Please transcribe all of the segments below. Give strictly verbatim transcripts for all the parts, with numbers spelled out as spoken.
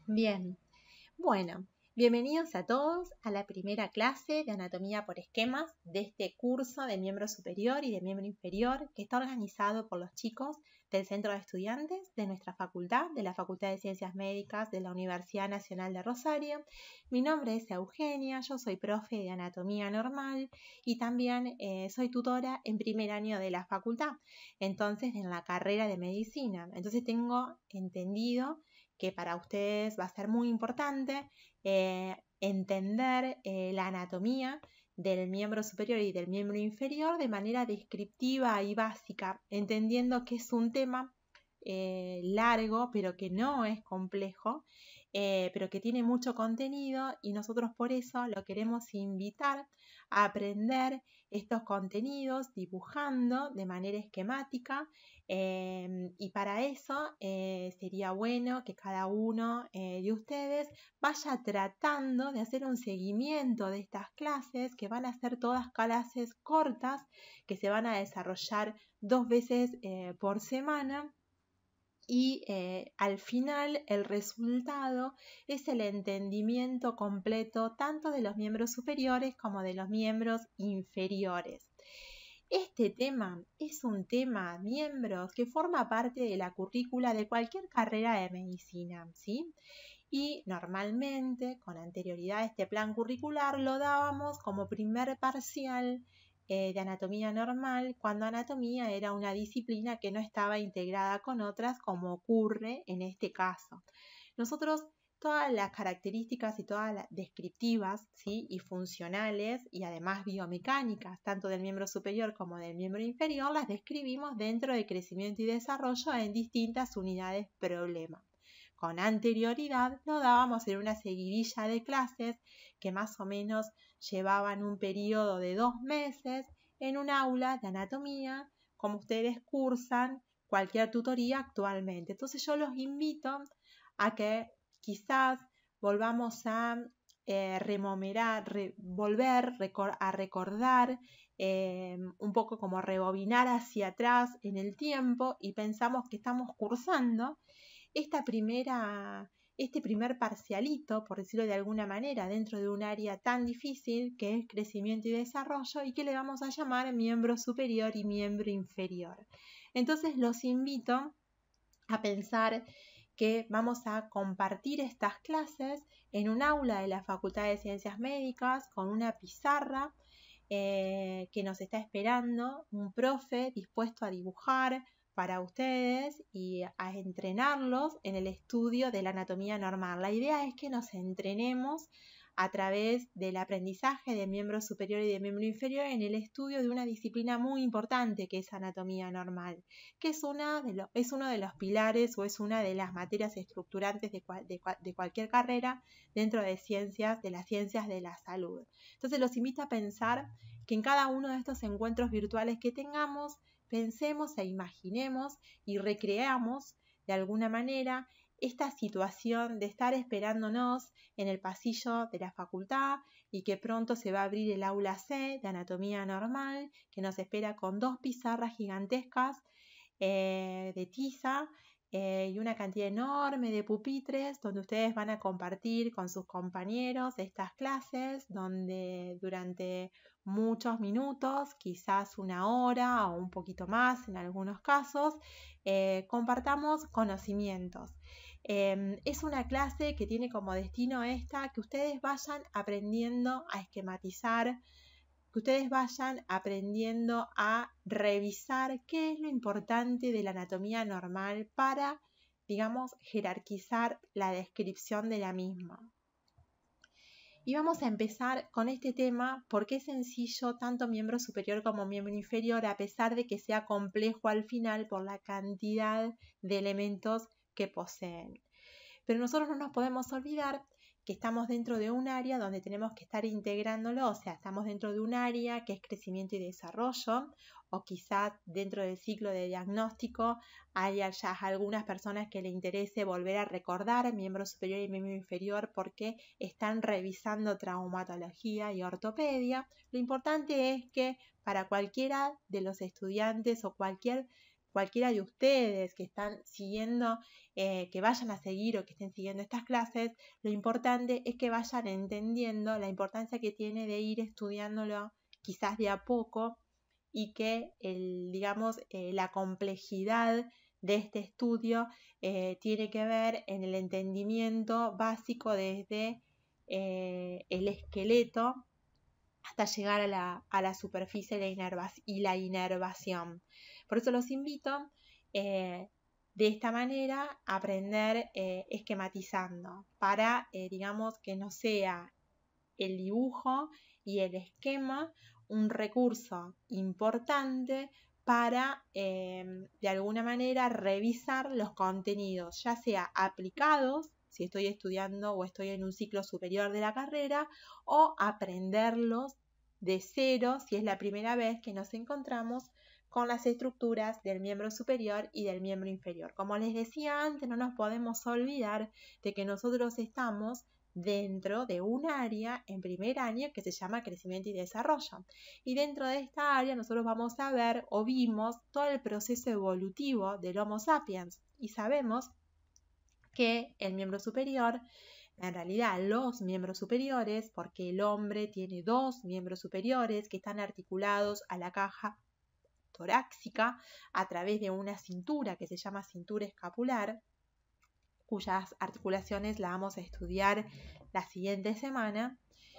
Bien, bueno, bienvenidos a todos a la primera clase de Anatomía por Esquemas de este curso de miembro superior y de miembro inferior que está organizado por los chicos del Centro de Estudiantes de nuestra facultad, de la Facultad de Ciencias Médicas de la Universidad Nacional de Rosario. Mi nombre es Eugenia, yo soy profe de Anatomía Normal y también eh, soy tutora en primer año de la facultad, entonces en la carrera de Medicina. Entonces tengo entendido que para ustedes va a ser muy importante eh, entender eh, la anatomía del miembro superior y del miembro inferior de manera descriptiva y básica, entendiendo que es un tema eh, largo, pero que no es complejo, eh, pero que tiene mucho contenido y nosotros por eso lo queremos invitar a aprender estos contenidos dibujando de manera esquemática. Eh, y para eso eh, sería bueno que cada uno eh, de ustedes vaya tratando de hacer un seguimiento de estas clases, que van a ser todas clases cortas, que se van a desarrollar dos veces eh, por semana. Y eh, al final el resultado es el entendimiento completo tanto de los miembros superiores como de los miembros inferiores. Este tema es un tema, miembros, que forma parte de la currícula de cualquier carrera de medicina, ¿sí? Y normalmente, con anterioridad a este plan curricular, lo dábamos como primer parcial eh, de anatomía normal, cuando anatomía era una disciplina que no estaba integrada con otras, como ocurre en este caso. Nosotros todas las características y todas las descriptivas, ¿sí? Y funcionales y además biomecánicas, tanto del miembro superior como del miembro inferior, las describimos dentro de crecimiento y desarrollo en distintas unidades problema. Con anterioridad lo dábamos en una seguidilla de clases que más o menos llevaban un periodo de dos meses en un aula de anatomía, como ustedes cursan cualquier tutoría actualmente. Entonces yo los invito a que quizás volvamos a eh, rememorar, re, volver recor a recordar, eh, un poco como rebobinar hacia atrás en el tiempo y pensamos que estamos cursando esta primera, este primer parcialito, por decirlo de alguna manera, dentro de un área tan difícil que es crecimiento y desarrollo y que le vamos a llamar miembro superior y miembro inferior. Entonces los invito a pensar que vamos a compartir estas clases en un aula de la Facultad de Ciencias Médicas con una pizarra eh, que nos está esperando, un profe dispuesto a dibujar para ustedes y a entrenarlos en el estudio de la anatomía normal. La idea es que nos entrenemos a través del aprendizaje de miembro superior y de miembro inferior en el estudio de una disciplina muy importante que es anatomía normal, que es, una de lo, es uno de los pilares o es una de las materias estructurantes de, cual, de, de cualquier carrera dentro de ciencias, de las ciencias de la salud. Entonces los invito a pensar que en cada uno de estos encuentros virtuales que tengamos, pensemos e imaginemos y recreamos de alguna manera esta situación de estar esperándonos en el pasillo de la facultad y que pronto se va a abrir el aula C de anatomía normal, que nos espera con dos pizarras gigantescas eh, de tiza eh, y una cantidad enorme de pupitres donde ustedes van a compartir con sus compañeros estas clases, donde durante muchos minutos, quizás una hora o un poquito más en algunos casos, eh, compartamos conocimientos. Eh, es una clase que tiene como destino esta, que ustedes vayan aprendiendo a esquematizar, que ustedes vayan aprendiendo a revisar qué es lo importante de la anatomía normal para, digamos, jerarquizar la descripción de la misma. Y vamos a empezar con este tema porque es sencillo tanto miembro superior como miembro inferior, a pesar de que sea complejo al final por la cantidad de elementos que poseen. Pero nosotros no nos podemos olvidar que estamos dentro de un área donde tenemos que estar integrándolo, o sea, estamos dentro de un área que es crecimiento y desarrollo, o quizás dentro del ciclo de diagnóstico haya ya algunas personas que le interese volver a recordar miembro superior y miembro inferior porque están revisando traumatología y ortopedia. Lo importante es que para cualquiera de los estudiantes o cualquier cualquiera de ustedes que están siguiendo, eh, que vayan a seguir o que estén siguiendo estas clases, lo importante es que vayan entendiendo la importancia que tiene de ir estudiándolo quizás de a poco y que el, digamos, eh, la complejidad de este estudio eh, tiene que ver en el entendimiento básico desde eh, el esqueleto hasta llegar a la, a la superficie de inerva- y la inervación. Por eso los invito eh, de esta manera a aprender eh, esquematizando para, eh, digamos, que no sea el dibujo y el esquema un recurso importante para, eh, de alguna manera, revisar los contenidos, ya sea aplicados, si estoy estudiando o estoy en un ciclo superior de la carrera, o aprenderlos de cero, si es la primera vez que nos encontramos con las estructuras del miembro superior y del miembro inferior. Como les decía antes, no nos podemos olvidar de que nosotros estamos dentro de un área en primer año que se llama crecimiento y desarrollo. Y dentro de esta área nosotros vamos a ver o vimos todo el proceso evolutivo del Homo sapiens y sabemos que el miembro superior, en realidad los miembros superiores, porque el hombre tiene dos miembros superiores que están articulados a la caja torácica a través de una cintura que se llama cintura escapular, cuyas articulaciones la vamos a estudiar la siguiente semana.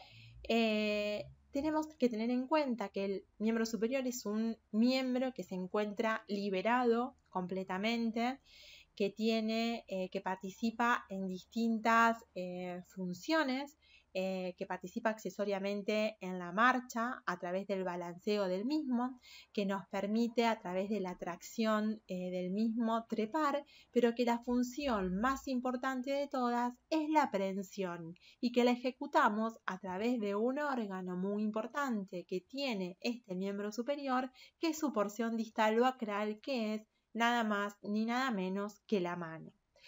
Eh, tenemos que tener en cuenta que el miembro superior es un miembro que se encuentra liberado completamente, que tiene, eh, que participa en distintas eh, funciones, eh, que participa accesoriamente en la marcha a través del balanceo del mismo, que nos permite a través de la tracción eh, del mismo trepar, pero que la función más importante de todas es la prensión y que la ejecutamos a través de un órgano muy importante que tiene este miembro superior, que es su porción distal o acral, que es nada más ni nada menos que la mano.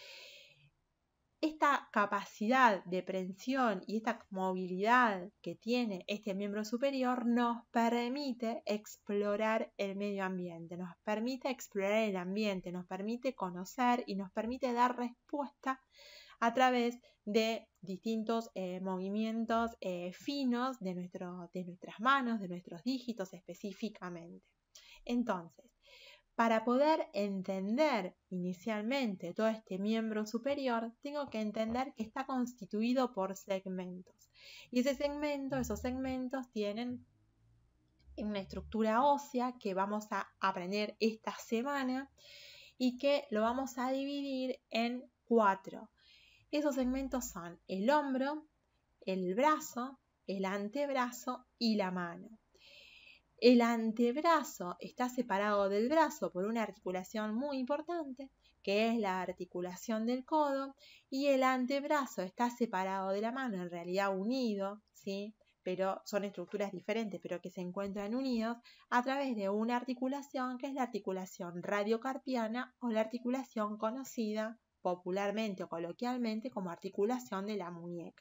Esta capacidad de prensión y esta movilidad que tiene este miembro superior nos permite explorar el medio ambiente, nos permite explorar el ambiente, nos permite conocer y nos permite dar respuesta a través de distintos eh, movimientos eh, finos de, nuestro, de nuestras manos, de nuestros dígitos específicamente. Entonces, para poder entender inicialmente todo este miembro superior, tengo que entender que está constituido por segmentos. Y ese segmento, esos segmentos tienen una estructura ósea que vamos a aprender esta semana y que lo vamos a dividir en cuatro. Esos segmentos son el hombro, el brazo, el antebrazo y la mano. El antebrazo está separado del brazo por una articulación muy importante, que es la articulación del codo, y el antebrazo está separado de la mano, en realidad unido, ¿sí? Pero son estructuras diferentes, pero que se encuentran unidos a través de una articulación que es la articulación radiocarpiana o la articulación conocida popularmente o coloquialmente como articulación de la muñeca.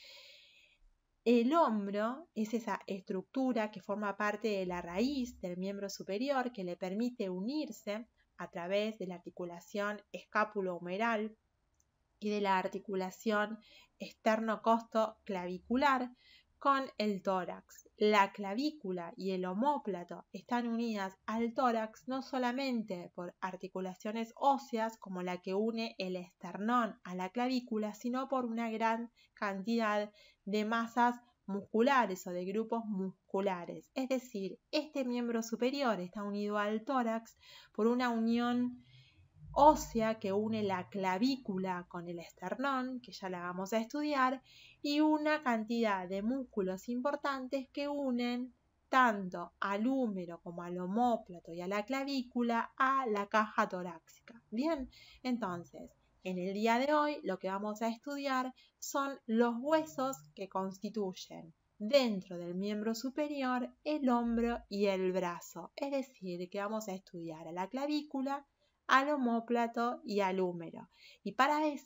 El hombro es esa estructura que forma parte de la raíz del miembro superior que le permite unirse a través de la articulación escápulo-humeral y de la articulación externo-costo-clavicular con el tórax. La clavícula y el omóplato están unidas al tórax no solamente por articulaciones óseas como la que une el esternón a la clavícula, sino por una gran cantidad de masas musculares o de grupos musculares. Es decir, este miembro superior está unido al tórax por una unión ósea que une la clavícula con el esternón, que ya la vamos a estudiar, y una cantidad de músculos importantes que unen tanto al húmero como al omóplato y a la clavícula a la caja torácica. Bien, entonces, en el día de hoy lo que vamos a estudiar son los huesos que constituyen dentro del miembro superior el hombro y el brazo. Es decir, que vamos a estudiar a la clavícula, al omóplato y al húmero. Y para eso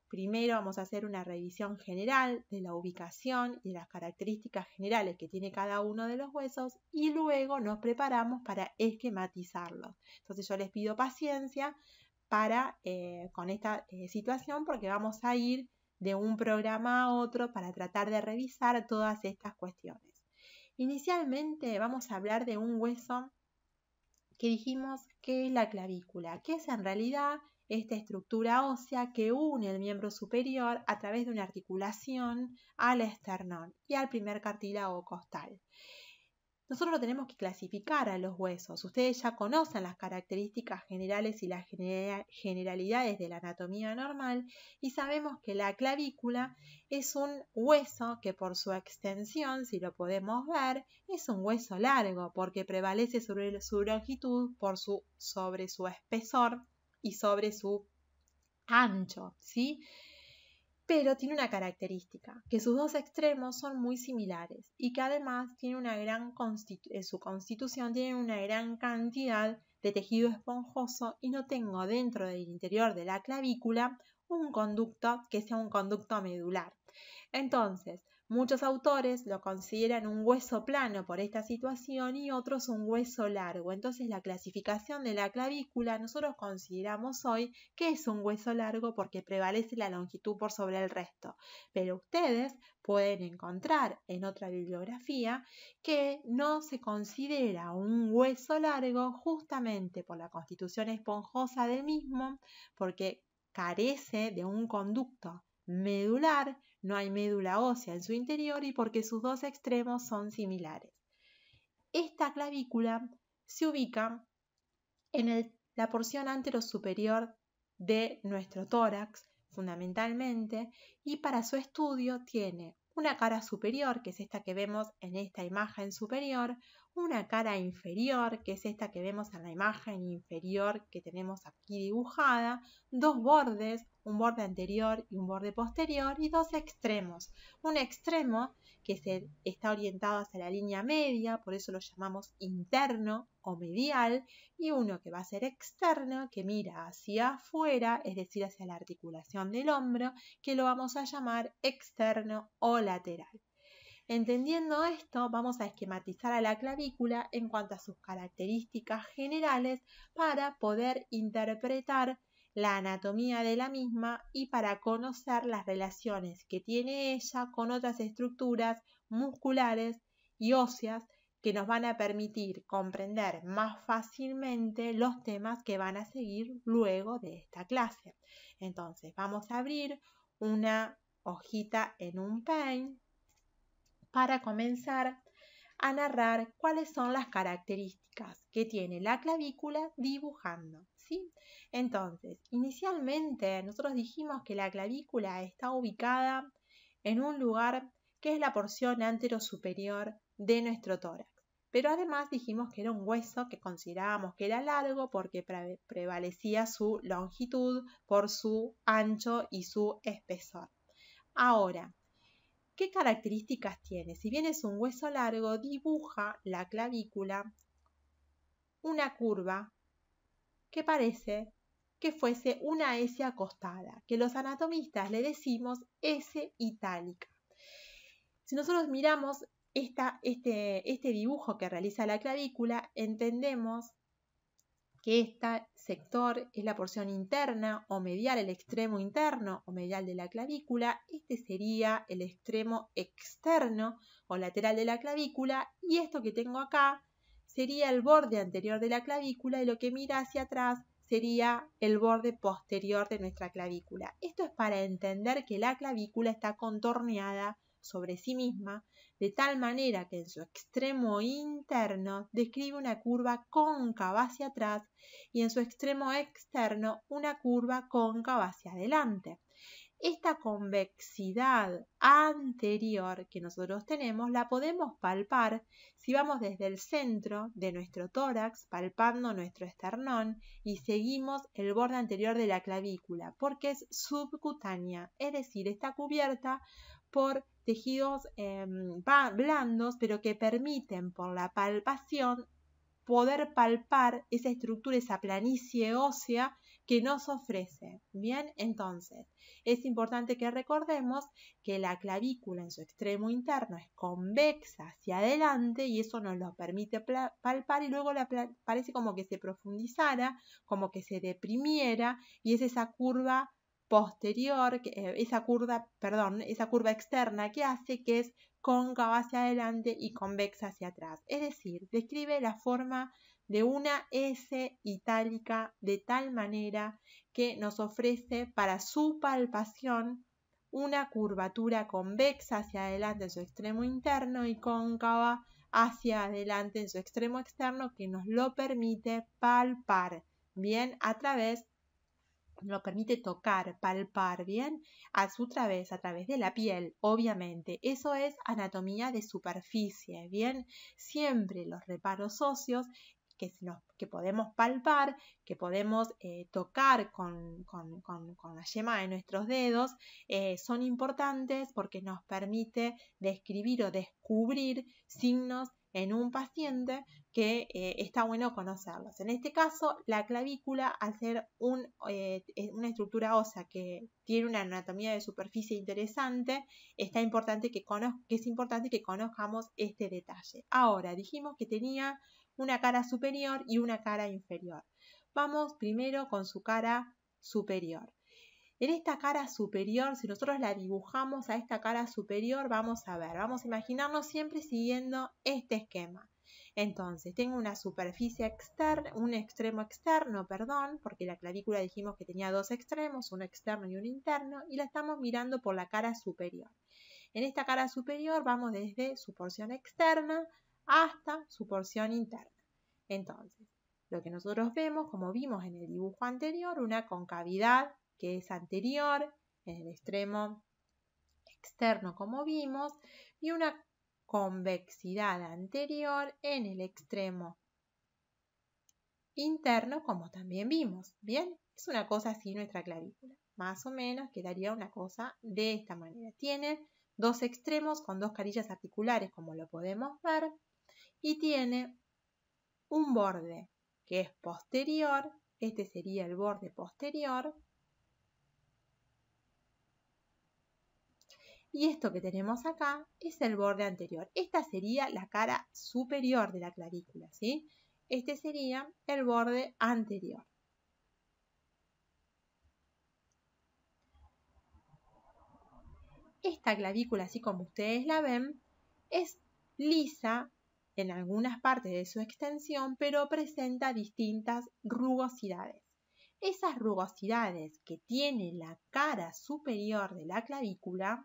primero vamos a hacer una revisión general de la ubicación y de las características generales que tiene cada uno de los huesos y luego nos preparamos para esquematizarlos. Entonces yo les pido paciencia para, eh, con esta eh, situación porque vamos a ir de un programa a otro para tratar de revisar todas estas cuestiones. Inicialmente vamos a hablar de un hueso que dijimos que es la clavícula, que es en realidad esta estructura ósea que une el miembro superior a través de una articulación al esternón y al primer cartílago costal. Nosotros lo tenemos que clasificar a los huesos. Ustedes ya conocen las características generales y las generalidades de la anatomía normal y sabemos que la clavícula es un hueso que por su extensión, si lo podemos ver, es un hueso largo porque prevalece sobre su longitud por su, sobre su espesor y sobre su ancho, ¿sí? Pero tiene una característica, que sus dos extremos son muy similares y que además tiene una gran constitu- en su constitución tiene una gran cantidad de tejido esponjoso y no tengo dentro del interior de la clavícula un conducto que sea un conducto medular. Entonces, muchos autores lo consideran un hueso plano por esta situación y otros un hueso largo. Entonces, la clasificación de la clavícula nosotros consideramos hoy que es un hueso largo porque prevalece la longitud por sobre el resto. Pero ustedes pueden encontrar en otra bibliografía que no se considera un hueso largo justamente por la constitución esponjosa del mismo, porque carece de un conducto medular, no hay médula ósea en su interior y porque sus dos extremos son similares. Esta clavícula se ubica en el, la porción anterosuperior de nuestro tórax, fundamentalmente, y para su estudio tiene una cara superior, que es esta que vemos en esta imagen superior, una cara inferior, que es esta que vemos en la imagen inferior que tenemos aquí dibujada, dos bordes, un borde anterior y un borde posterior, y dos extremos. Un extremo que se está orientado hacia la línea media, por eso lo llamamos interno o medial, y uno que va a ser externo, que mira hacia afuera, es decir, hacia la articulación del hombro, que lo vamos a llamar externo o lateral. Entendiendo esto, vamos a esquematizar a la clavícula en cuanto a sus características generales para poder interpretar la anatomía de la misma y para conocer las relaciones que tiene ella con otras estructuras musculares y óseas que nos van a permitir comprender más fácilmente los temas que van a seguir luego de esta clase. Entonces, vamos a abrir una hojita en un Paint para comenzar a narrar cuáles son las características que tiene la clavícula dibujando, ¿sí? Entonces, inicialmente nosotros dijimos que la clavícula está ubicada en un lugar que es la porción anterosuperior de nuestro tórax. Pero además dijimos que era un hueso que considerábamos que era largo porque pre- prevalecía su longitud por su ancho y su espesor. Ahora, ¿qué características tiene? Si bien es un hueso largo, dibuja la clavícula una curva que parece que fuese una S acostada, que los anatomistas le decimos S itálica. Si nosotros miramos esta, este, este dibujo que realiza la clavícula, entendemos que este sector es la porción interna o medial, el extremo interno o medial de la clavícula. Este sería el extremo externo o lateral de la clavícula y esto que tengo acá sería el borde anterior de la clavícula y lo que mira hacia atrás sería el borde posterior de nuestra clavícula. Esto es para entender que la clavícula está contorneada sobre sí misma, de tal manera que en su extremo interno describe una curva cóncava hacia atrás y en su extremo externo una curva cóncava hacia adelante. Esta convexidad anterior que nosotros tenemos la podemos palpar si vamos desde el centro de nuestro tórax, palpando nuestro esternón y seguimos el borde anterior de la clavícula, porque es subcutánea, es decir, está cubierta por tejidos eh, blandos, pero que permiten por la palpación poder palpar esa estructura, esa planicie ósea que nos ofrece. Bien, entonces es importante que recordemos que la clavícula en su extremo interno es convexa hacia adelante y eso nos lo permite palpar y luego la parece como que se profundizara, como que se deprimiera y es esa curva posterior, esa curva, perdón, esa curva externa que hace que es cóncava hacia adelante y convexa hacia atrás. Es decir, describe la forma de una S itálica de tal manera que nos ofrece para su palpación una curvatura convexa hacia adelante en su extremo interno y cóncava hacia adelante en su extremo externo que nos lo permite palpar, bien, a través nos permite tocar, palpar, ¿bien? A su través, a través de la piel, obviamente. Eso es anatomía de superficie, ¿bien? Siempre los reparos óseos que, nos, que podemos palpar, que podemos eh, tocar con, con, con, con la yema de nuestros dedos, eh, son importantes porque nos permite describir o descubrir signos en un paciente que eh, está bueno conocerlos. En este caso, la clavícula, al ser un, eh, una estructura ósea que tiene una anatomía de superficie interesante, está importante que, que es importante que conozcamos este detalle. Ahora, dijimos que tenía una cara superior y una cara inferior. Vamos primero con su cara superior. En esta cara superior, si nosotros la dibujamos a esta cara superior, vamos a ver, vamos a imaginarnos siempre siguiendo este esquema. Entonces, tengo una superficie externa, un extremo externo, perdón, porque la clavícula dijimos que tenía dos extremos, uno externo y uno interno, y la estamos mirando por la cara superior. En esta cara superior vamos desde su porción externa hasta su porción interna. Entonces, lo que nosotros vemos, como vimos en el dibujo anterior, una concavidad que es anterior en el extremo externo, como vimos, y una convexidad anterior en el extremo interno, como también vimos. Bien, es una cosa así nuestra clavícula. Más o menos quedaría una cosa de esta manera. Tiene dos extremos con dos carillas articulares, como lo podemos ver, y tiene un borde que es posterior. Este sería el borde posterior. Y esto que tenemos acá es el borde anterior. Esta sería la cara superior de la clavícula, ¿sí? Este sería el borde anterior. Esta clavícula, así como ustedes la ven, es lisa en algunas partes de su extensión, pero presenta distintas rugosidades. Esas rugosidades que tiene la cara superior de la clavícula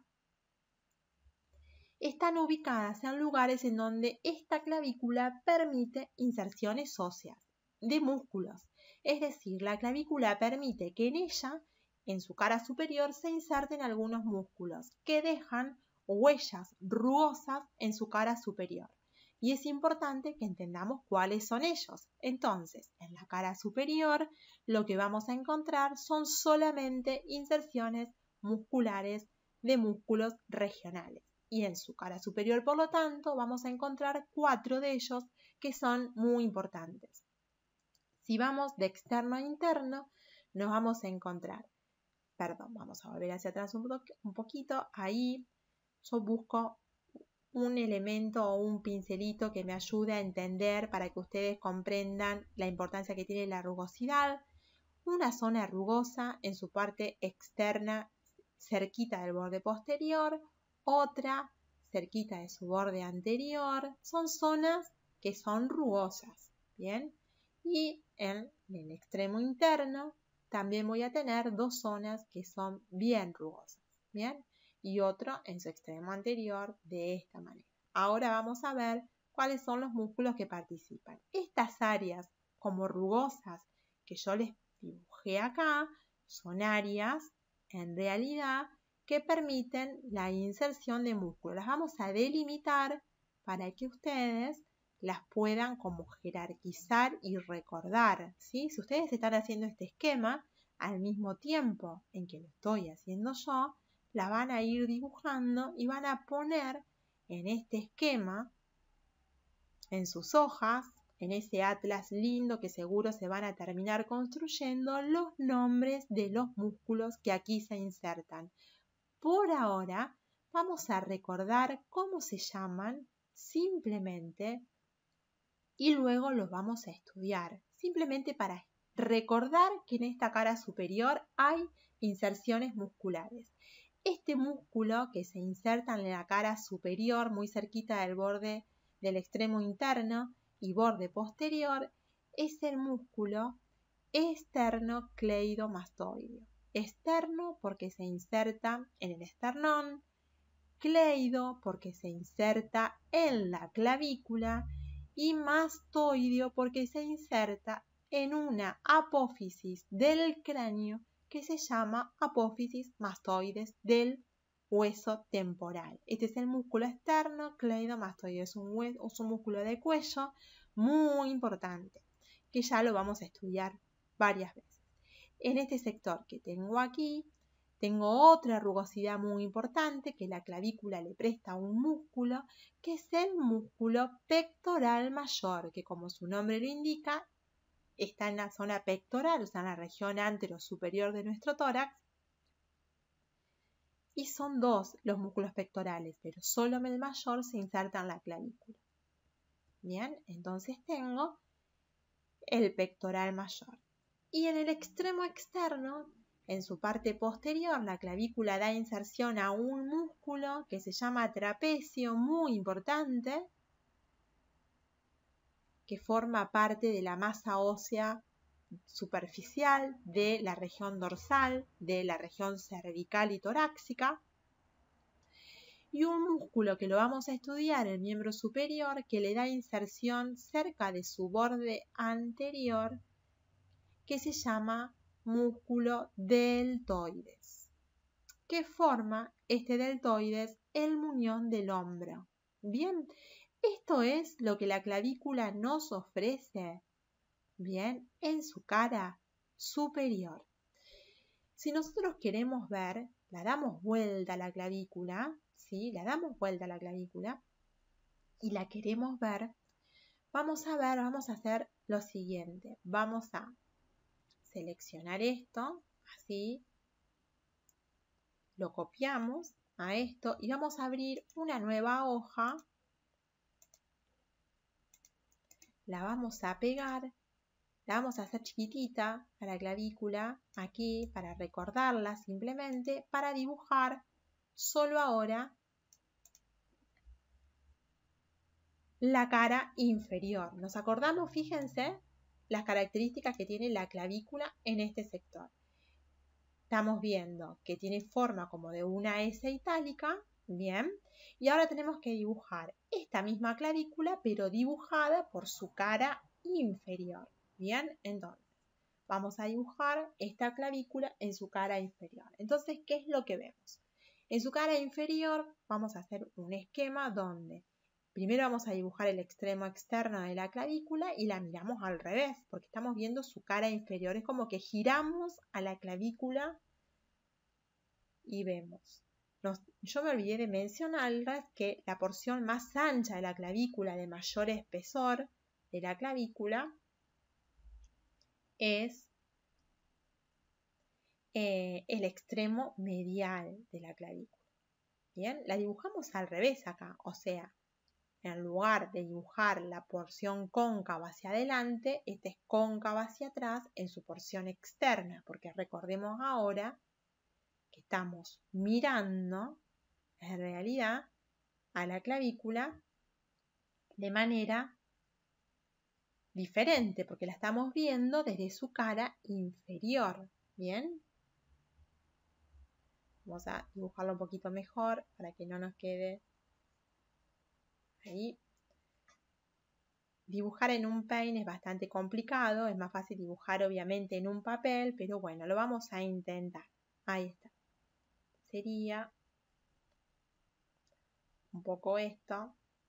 están ubicadas en lugares en donde esta clavícula permite inserciones óseas de músculos. Es decir, la clavícula permite que en ella, en su cara superior, se inserten algunos músculos que dejan huellas rugosas en su cara superior. Y es importante que entendamos cuáles son ellos. Entonces, en la cara superior, lo que vamos a encontrar son solamente inserciones musculares de músculos regionales. Y en su cara superior, por lo tanto, vamos a encontrar cuatro de ellos que son muy importantes. Si vamos de externo a interno, nos vamos a encontrar, perdón, vamos a volver hacia atrás un, un poquito, ahí yo busco un elemento o un pincelito que me ayude a entender para que ustedes comprendan la importancia que tiene la rugosidad. Una zona rugosa en su parte externa, cerquita del borde posterior, otra cerquita de su borde anterior, son zonas que son rugosas, ¿bien? Y en el extremo interno también voy a tener dos zonas que son bien rugosas, ¿bien? Y otro en su extremo anterior de esta manera. Ahora vamos a ver cuáles son los músculos que participan. Estas áreas como rugosas que yo les dibujé acá son áreas en realidad que permiten la inserción de músculos. Las vamos a delimitar para que ustedes las puedan como jerarquizar y recordar, ¿sí? Si ustedes están haciendo este esquema al mismo tiempo en que lo estoy haciendo yo, la van a ir dibujando y van a poner en este esquema, en sus hojas, en ese atlas lindo que seguro se van a terminar construyendo, los nombres de los músculos que aquí se insertan. Por ahora vamos a recordar cómo se llaman simplemente y luego los vamos a estudiar, simplemente para recordar que en esta cara superior hay inserciones musculares. Este músculo que se inserta en la cara superior, muy cerquita del borde del extremo interno y borde posterior, es el músculo esternocleidomastoideo. Externo porque se inserta en el esternón, cleido porque se inserta en la clavícula y mastoideo porque se inserta en una apófisis del cráneo que se llama apófisis mastoides del hueso temporal. Este es el músculo esternocleidomastoideo, es un, hueso, es un músculo de cuello muy importante que ya lo vamos a estudiar varias veces. En este sector que tengo aquí, tengo otra rugosidad muy importante que la clavícula le presta a un músculo, que es el músculo pectoral mayor, que como su nombre lo indica, está en la zona pectoral, o sea, en la región antero-superior de nuestro tórax. Y son dos los músculos pectorales, pero solo el mayor se inserta en la clavícula. Bien, entonces tengo el pectoral mayor. Y en el extremo externo, en su parte posterior, la clavícula da inserción a un músculo que se llama trapecio, muy importante, que forma parte de la masa ósea superficial de la región dorsal, de la región cervical y torácica. Y un músculo que lo vamos a estudiar, el miembro superior, que le da inserción cerca de su borde anterior, que se llama músculo deltoides, que forma este deltoides el muñón del hombro. Bien, esto es lo que la clavícula nos ofrece, bien, en su cara superior. Si nosotros queremos ver, la damos vuelta a la clavícula, ¿sí? La damos vuelta a la clavícula y la queremos ver, vamos a ver, vamos a hacer lo siguiente. Vamos a seleccionar esto, así, lo copiamos a esto y vamos a abrir una nueva hoja, la vamos a pegar, la vamos a hacer chiquitita a la clavícula, aquí, para recordarla simplemente, para dibujar solo ahora la cara inferior. Nos acordamos, fíjense, las características que tiene la clavícula en este sector. Estamos viendo que tiene forma como de una S itálica, bien, y ahora tenemos que dibujar esta misma clavícula, pero dibujada por su cara inferior, bien, entonces vamos a dibujar esta clavícula en su cara inferior. Entonces, ¿qué es lo que vemos? En su cara inferior vamos a hacer un esquema donde primero vamos a dibujar el extremo externo de la clavícula y la miramos al revés, porque estamos viendo su cara inferior. Es como que giramos a la clavícula y vemos. Nos, yo me olvidé de mencionarles que la porción más ancha de la clavícula, de mayor espesor de la clavícula, es eh, el extremo medial de la clavícula. Bien, la dibujamos al revés acá, o sea, en lugar de dibujar la porción cóncava hacia adelante, esta es cóncava hacia atrás en su porción externa, porque recordemos ahora que estamos mirando en realidad a la clavícula de manera diferente, porque la estamos viendo desde su cara inferior. Bien, vamos a dibujarlo un poquito mejor para que no nos quede ahí. Dibujar en un paint es bastante complicado, es más fácil dibujar obviamente en un papel, pero bueno, lo vamos a intentar. Ahí está. Sería un poco esto.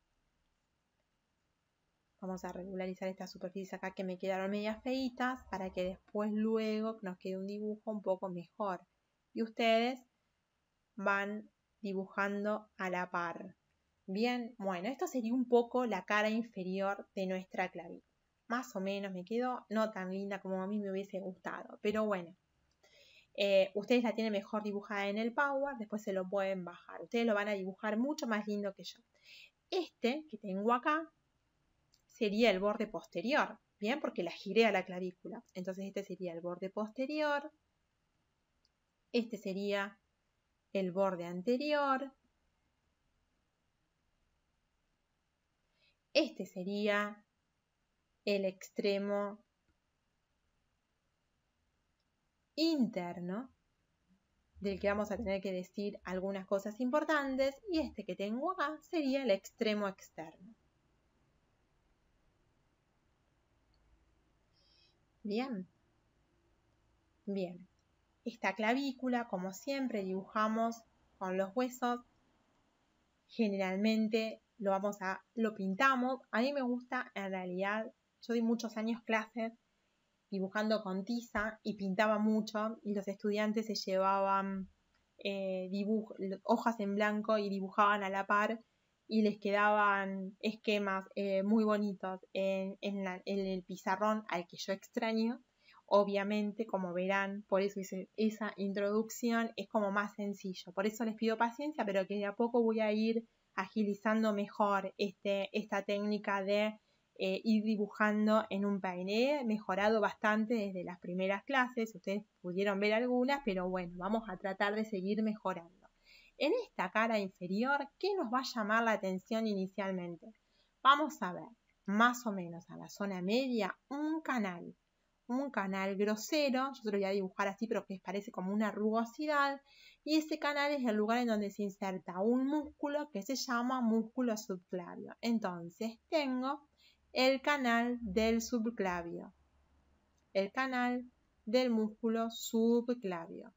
Vamos a regularizar estas superficies acá que me quedaron medias feitas para que después luego nos quede un dibujo un poco mejor. Y ustedes van dibujando a la par. Bien, bueno, esto sería un poco la cara inferior de nuestra clavícula. más o menos, me quedó no tan linda como a mí me hubiese gustado, pero bueno. Eh, ustedes la tienen mejor dibujada en el Power, después se lo pueden bajar. Ustedes lo van a dibujar mucho más lindo que yo. Este que tengo acá sería el borde posterior, ¿bien? Porque la giré a la clavícula. Entonces este sería el borde posterior. Este sería el borde anterior. Este sería el extremo interno, del que vamos a tener que decir algunas cosas importantes, y este que tengo acá sería el extremo externo. Bien, bien. Esta clavícula, como siempre, dibujamos con los huesos. Generalmente lo vamos a, lo pintamos. A mí me gusta, en realidad, yo di muchos años clases dibujando con tiza y pintaba mucho, y los estudiantes se llevaban eh, dibuj hojas en blanco y dibujaban a la par y les quedaban esquemas eh, muy bonitos en, en, la, en el pizarrón, al que yo extraño. Obviamente, como verán, por eso hice esa introducción, es como más sencillo. Por eso les pido paciencia, pero que de a poco voy a ir agilizando mejor este, esta técnica de eh, ir dibujando en un paine. He mejorado bastante desde las primeras clases, ustedes pudieron ver algunas, pero bueno, vamos a tratar de seguir mejorando. En esta cara inferior, ¿qué nos va a llamar la atención inicialmente? Vamos a ver, más o menos a la zona media, un canal. Un canal grosero, yo se lo voy a dibujar así, pero que parece como una rugosidad, y ese canal es el lugar en donde se inserta un músculo que se llama músculo subclavio. Entonces tengo el canal del subclavio, el canal del músculo subclavio.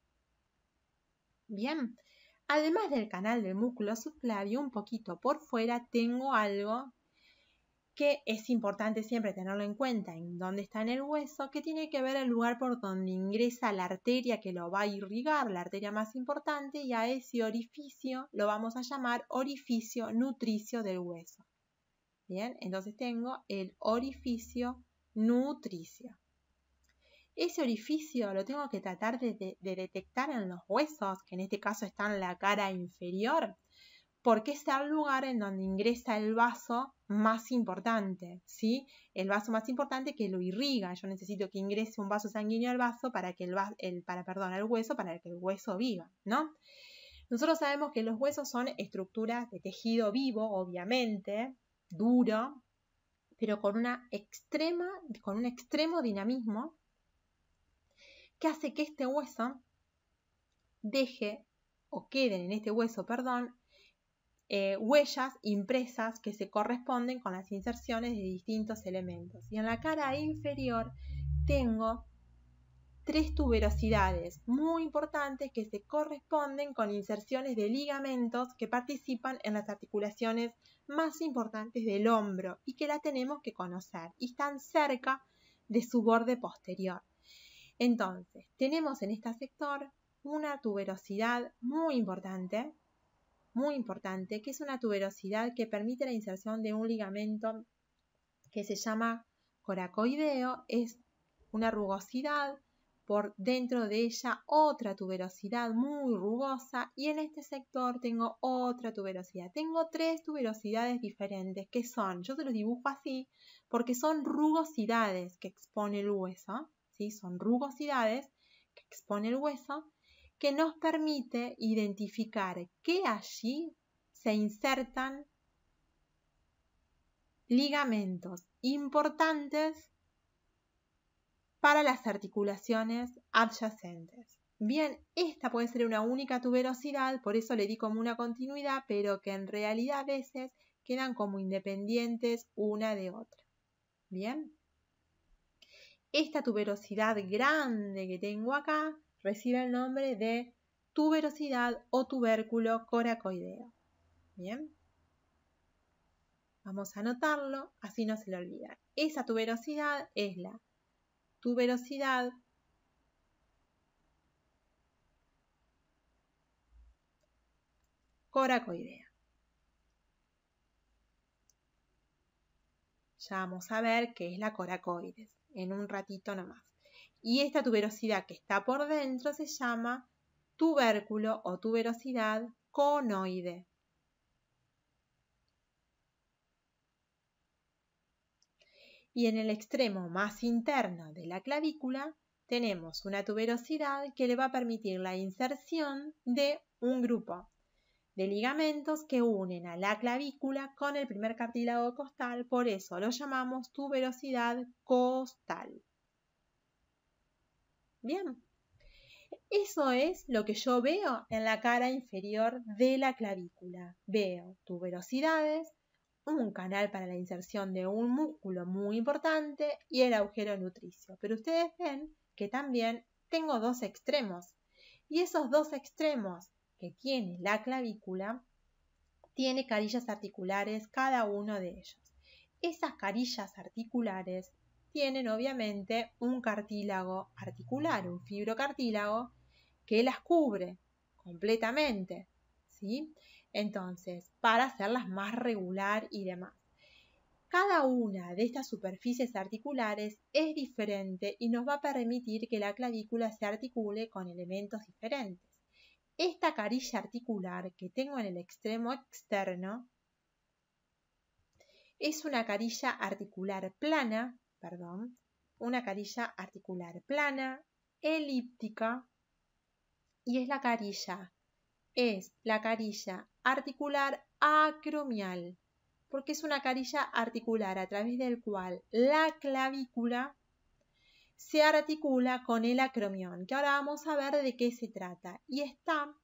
Bien, además del canal del músculo subclavio, un poquito por fuera tengo algo que es importante siempre tenerlo en cuenta en dónde está en el hueso, que tiene que ver el lugar por donde ingresa la arteria que lo va a irrigar, la arteria más importante, y a ese orificio lo vamos a llamar orificio nutricio del hueso. Bien, entonces tengo el orificio nutricio. Ese orificio lo tengo que tratar de, de, de detectar en los huesos, que en este caso están en la cara inferior, porque es el lugar en donde ingresa el vaso más importante, ¿sí? El vaso más importante que lo irriga. Yo necesito que ingrese un vaso sanguíneo al vaso para que el, el para, perdón, al hueso para que el hueso viva, ¿no? Nosotros sabemos que los huesos son estructuras de tejido vivo, obviamente, duro, pero con una extrema, con un extremo dinamismo que hace que este hueso deje o queden en este hueso, perdón, Eh, huellas impresas que se corresponden con las inserciones de distintos elementos. Y en la cara inferior tengo tres tuberosidades muy importantes que se corresponden con inserciones de ligamentos que participan en las articulaciones más importantes del hombro y que la tenemos que conocer y están cerca de su borde posterior. Entonces, tenemos en este sector una tuberosidad muy importante muy importante, que es una tuberosidad que permite la inserción de un ligamento que se llama coracoideo. Es una rugosidad, por dentro de ella otra tuberosidad muy rugosa, y en este sector tengo otra tuberosidad. Tengo tres tuberosidades diferentes que son, yo se los dibujo así porque son rugosidades que expone el hueso, ¿sí? Son rugosidades que expone el hueso, que nos permite identificar que allí se insertan ligamentos importantes para las articulaciones adyacentes. Bien, esta puede ser una única tuberosidad, por eso le di como una continuidad, pero que en realidad a veces quedan como independientes una de otra. Bien, esta tuberosidad grande que tengo acá recibe el nombre de tuberosidad o tubérculo coracoideo. Bien, vamos a anotarlo, así no se lo olvida. Esa tuberosidad es la tuberosidad coracoidea. Ya vamos a ver qué es la coracoides en un ratito nomás. Y esta tuberosidad que está por dentro se llama tubérculo o tuberosidad conoide. Y en el extremo más interno de la clavícula tenemos una tuberosidad que le va a permitir la inserción de un grupo de ligamentos que unen a la clavícula con el primer cartílago costal, por eso lo llamamos tuberosidad costal. Bien, eso es lo que yo veo en la cara inferior de la clavícula. Veo tuberosidades, un canal para la inserción de un músculo muy importante y el agujero nutricio. Pero ustedes ven que también tengo dos extremos y esos dos extremos que tiene la clavícula tiene carillas articulares cada uno de ellos. Esas carillas articulares tienen obviamente un cartílago articular, un fibrocartílago que las cubre completamente, ¿sí? Entonces, para hacerlas más regular y demás. Cada una de estas superficies articulares es diferente y nos va a permitir que la clavícula se articule con elementos diferentes. Esta carilla articular que tengo en el extremo externo es una carilla articular plana, perdón, una carilla articular plana, elíptica, y es la carilla, es la carilla articular acromial, porque es una carilla articular a través del cual la clavícula se articula con el acromión, que ahora vamos a ver de qué se trata, y está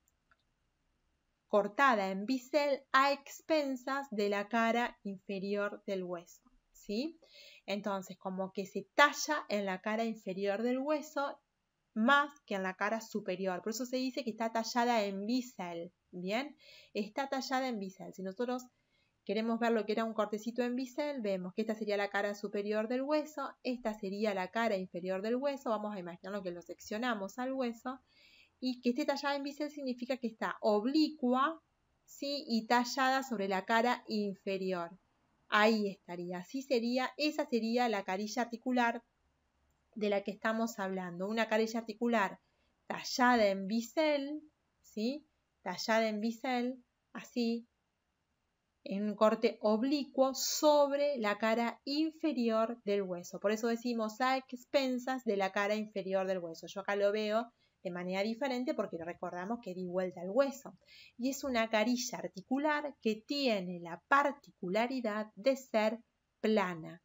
cortada en bisel a expensas de la cara inferior del hueso, ¿sí? Entonces, como que se talla en la cara inferior del hueso más que en la cara superior. Por eso se dice que está tallada en bisel, ¿bien? Está tallada en bisel. Si nosotros queremos ver lo que era un cortecito en bisel, vemos que esta sería la cara superior del hueso, esta sería la cara inferior del hueso. Vamos a imaginarlo que lo seccionamos al hueso. Y que esté tallada en bisel significa que está oblicua, ¿sí? Y tallada sobre la cara inferior. Ahí estaría. Así sería, esa sería la carilla articular de la que estamos hablando. Una carilla articular tallada en bisel, ¿sí? Tallada en bisel, así, en un corte oblicuo sobre la cara inferior del hueso. Por eso decimos a expensas de la cara inferior del hueso. Yo acá lo veo de manera diferente porque recordamos que di vuelta al hueso. Y es una carilla articular que tiene la particularidad de ser plana.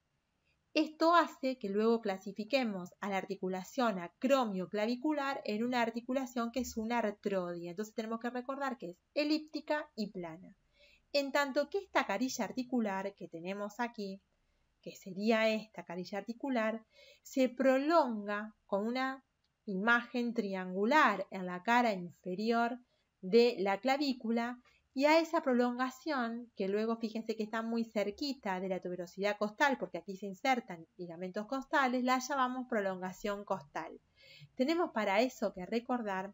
Esto hace que luego clasifiquemos a la articulación acromioclavicular en una articulación que es una artrodia. Entonces tenemos que recordar que es elíptica y plana. En tanto que esta carilla articular que tenemos aquí, que sería esta carilla articular, se prolonga con una imagen triangular en la cara inferior de la clavícula y a esa prolongación, que luego fíjense que está muy cerquita de la tuberosidad costal, porque aquí se insertan ligamentos costales, la llamamos prolongación costal. Tenemos para eso que recordar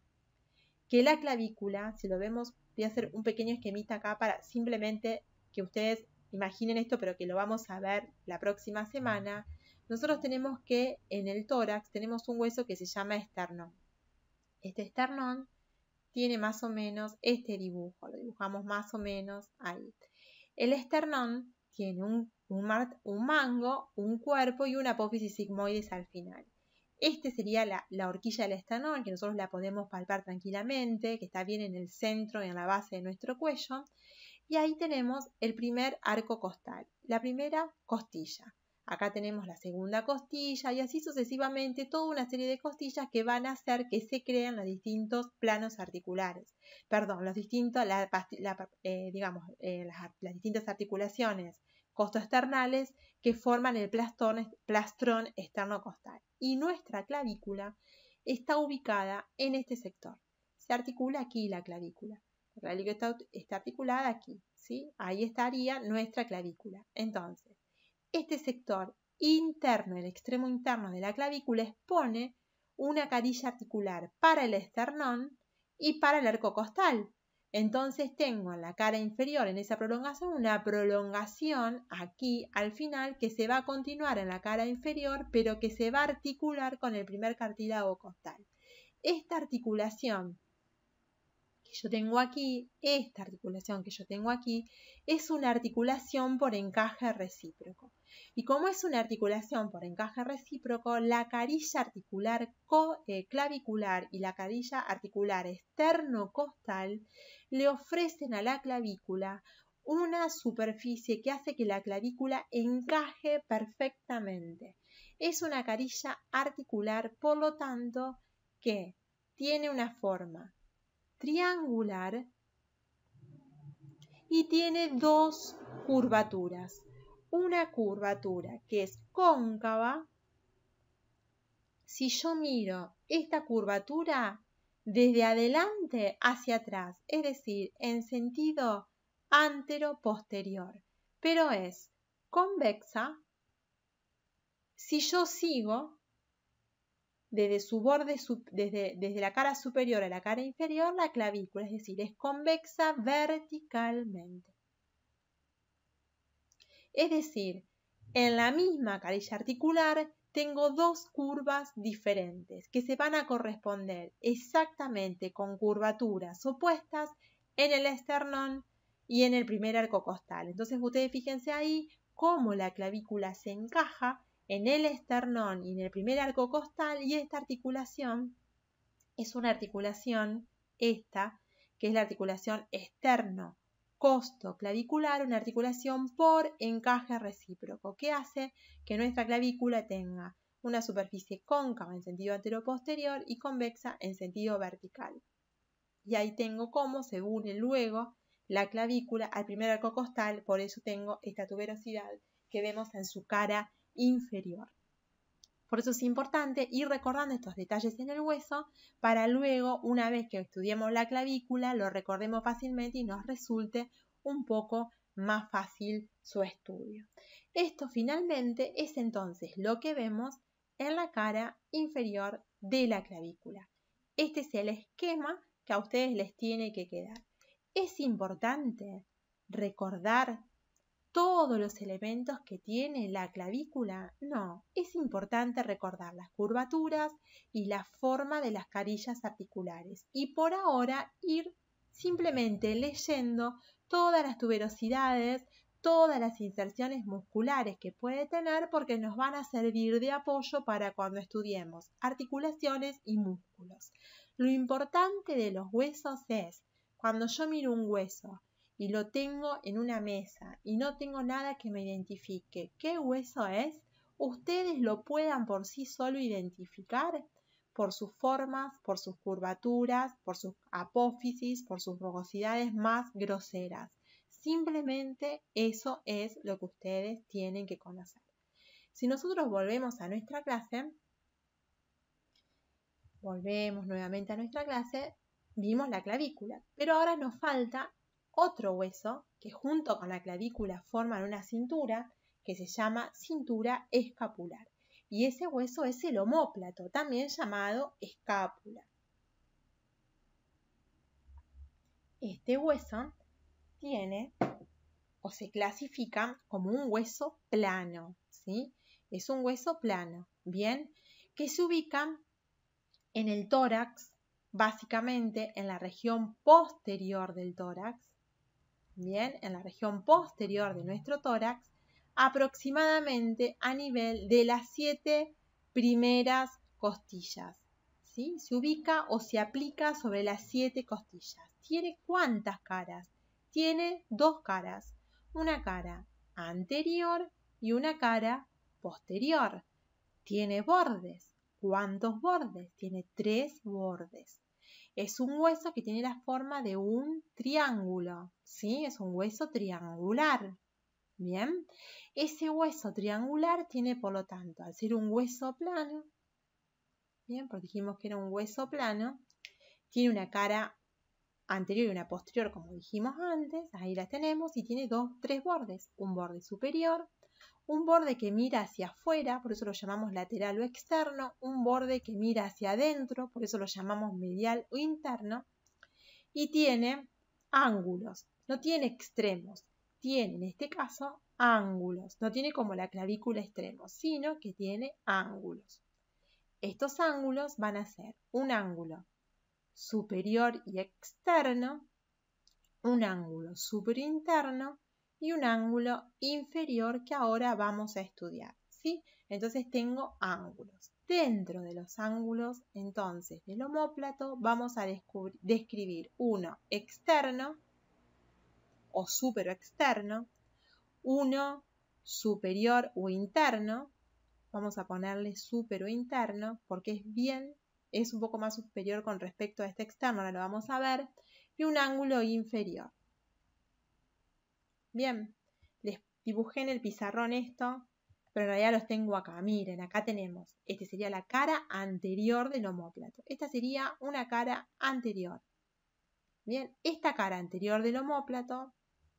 que la clavícula, si lo vemos, voy a hacer un pequeño esquemita acá para simplemente que ustedes imaginen esto, pero que lo vamos a ver la próxima semana. Nosotros tenemos que en el tórax tenemos un hueso que se llama esternón. Este esternón tiene más o menos este dibujo, lo dibujamos más o menos ahí. El esternón tiene un, un, un mango, un cuerpo y una apófisis sigmoides al final. Este sería la, la horquilla del esternón, que nosotros la podemos palpar tranquilamente, que está bien en el centro y en la base de nuestro cuello. Y ahí tenemos el primer arco costal, la primera costilla. Acá tenemos la segunda costilla y así sucesivamente toda una serie de costillas que van a hacer que se creen los distintos planos articulares. Perdón, los distintos, la, la, eh, digamos, eh, las, las distintas articulaciones costoesternales que forman el plastrón, plastrón esternocostal. Y nuestra clavícula está ubicada en este sector. Se articula aquí la clavícula. La clavícula está, está articulada aquí, ¿sí? Ahí estaría nuestra clavícula. Entonces, este sector interno, el extremo interno de la clavícula, expone una carilla articular para el esternón y para el arco costal. Entonces tengo en la cara inferior, en esa prolongación, una prolongación aquí al final que se va a continuar en la cara inferior, pero que se va a articular con el primer cartílago costal. Esta articulación que yo tengo aquí, esta articulación que yo tengo aquí, es una articulación por encaje recíproco. Y como es una articulación por encaje recíproco, la carilla articular eh, clavicular y la carilla articular externo-costal le ofrecen a la clavícula una superficie que hace que la clavícula encaje perfectamente. Es una carilla articular, por lo tanto, que tiene una forma triangular y tiene dos curvaturas. Una curvatura que es cóncava. Si yo miro esta curvatura desde adelante hacia atrás, es decir, en sentido antero-posterior, pero es convexa si yo sigo desde su borde, desde, desde la cara superior a la cara inferior, la clavícula, es decir, es convexa verticalmente. Es decir, en la misma carilla articular tengo dos curvas diferentes que se van a corresponder exactamente con curvaturas opuestas en el esternón y en el primer arco costal. Entonces ustedes fíjense ahí cómo la clavícula se encaja en el esternón y en el primer arco costal, y esta articulación es una articulación, esta, que es la articulación externo costo clavicular, una articulación por encaje recíproco, que hace que nuestra clavícula tenga una superficie cóncava en sentido anteroposterior y convexa en sentido vertical. Y ahí tengo cómo se une luego la clavícula al primer arco costal, por eso tengo esta tuberosidad que vemos en su cara inferior. Por eso es importante ir recordando estos detalles en el hueso para luego, una vez que estudiemos la clavícula, lo recordemos fácilmente y nos resulte un poco más fácil su estudio. Esto finalmente es entonces lo que vemos en la cara inferior de la clavícula. Este es el esquema que a ustedes les tiene que quedar. Es importante recordar todos los elementos que tiene la clavícula. No, es importante recordar las curvaturas y la forma de las carillas articulares y por ahora ir simplemente leyendo todas las tuberosidades, todas las inserciones musculares que puede tener, porque nos van a servir de apoyo para cuando estudiemos articulaciones y músculos. Lo importante de los huesos es, cuando yo miro un hueso y lo tengo en una mesa y no tengo nada que me identifique qué hueso es, ustedes lo puedan por sí solo identificar por sus formas, por sus curvaturas, por sus apófisis, por sus rugosidades más groseras. Simplemente eso es lo que ustedes tienen que conocer. Si nosotros volvemos a nuestra clase, volvemos nuevamente a nuestra clase, vimos la clavícula, pero ahora nos falta otro hueso que junto con la clavícula forman una cintura que se llama cintura escapular. Y ese hueso es el omóplato, también llamado escápula. Este hueso tiene o se clasifica como un hueso plano, ¿sí? Es un hueso plano, ¿bien? Que se ubica en el tórax, básicamente en la región posterior del tórax, bien, en la región posterior de nuestro tórax, aproximadamente a nivel de las siete primeras costillas, ¿sí? Se ubica o se aplica sobre las siete costillas. ¿Tiene cuántas caras? Tiene dos caras, una cara anterior y una cara posterior. Tiene bordes. ¿Cuántos bordes? Tiene tres bordes. Es un hueso que tiene la forma de un triángulo, ¿sí? Es un hueso triangular. Bien, ese hueso triangular tiene, por lo tanto, al ser un hueso plano, bien, porque dijimos que era un hueso plano, tiene una cara anterior y una posterior, como dijimos antes, ahí las tenemos, y tiene dos, tres bordes, un borde superior, un borde que mira hacia afuera, por eso lo llamamos lateral o externo, un borde que mira hacia adentro, por eso lo llamamos medial o interno, y tiene ángulos, no tiene extremos, tiene en este caso ángulos, no tiene como la clavícula extremos, sino que tiene ángulos. Estos ángulos van a ser un ángulo superior y externo, un ángulo superior interno y un ángulo inferior que ahora vamos a estudiar, ¿sí? Entonces tengo ángulos. Dentro de los ángulos, entonces, del omóplato vamos a describir uno externo o superior externo, uno superior o interno, vamos a ponerle superior o interno porque es bien, es un poco más superior con respecto a este externo, ahora lo vamos a ver, y un ángulo inferior. Bien, les dibujé en el pizarrón esto, pero en realidad los tengo acá. Miren, acá tenemos, este sería la cara anterior del omóplato. Esta sería una cara anterior. Bien, esta cara anterior del omóplato,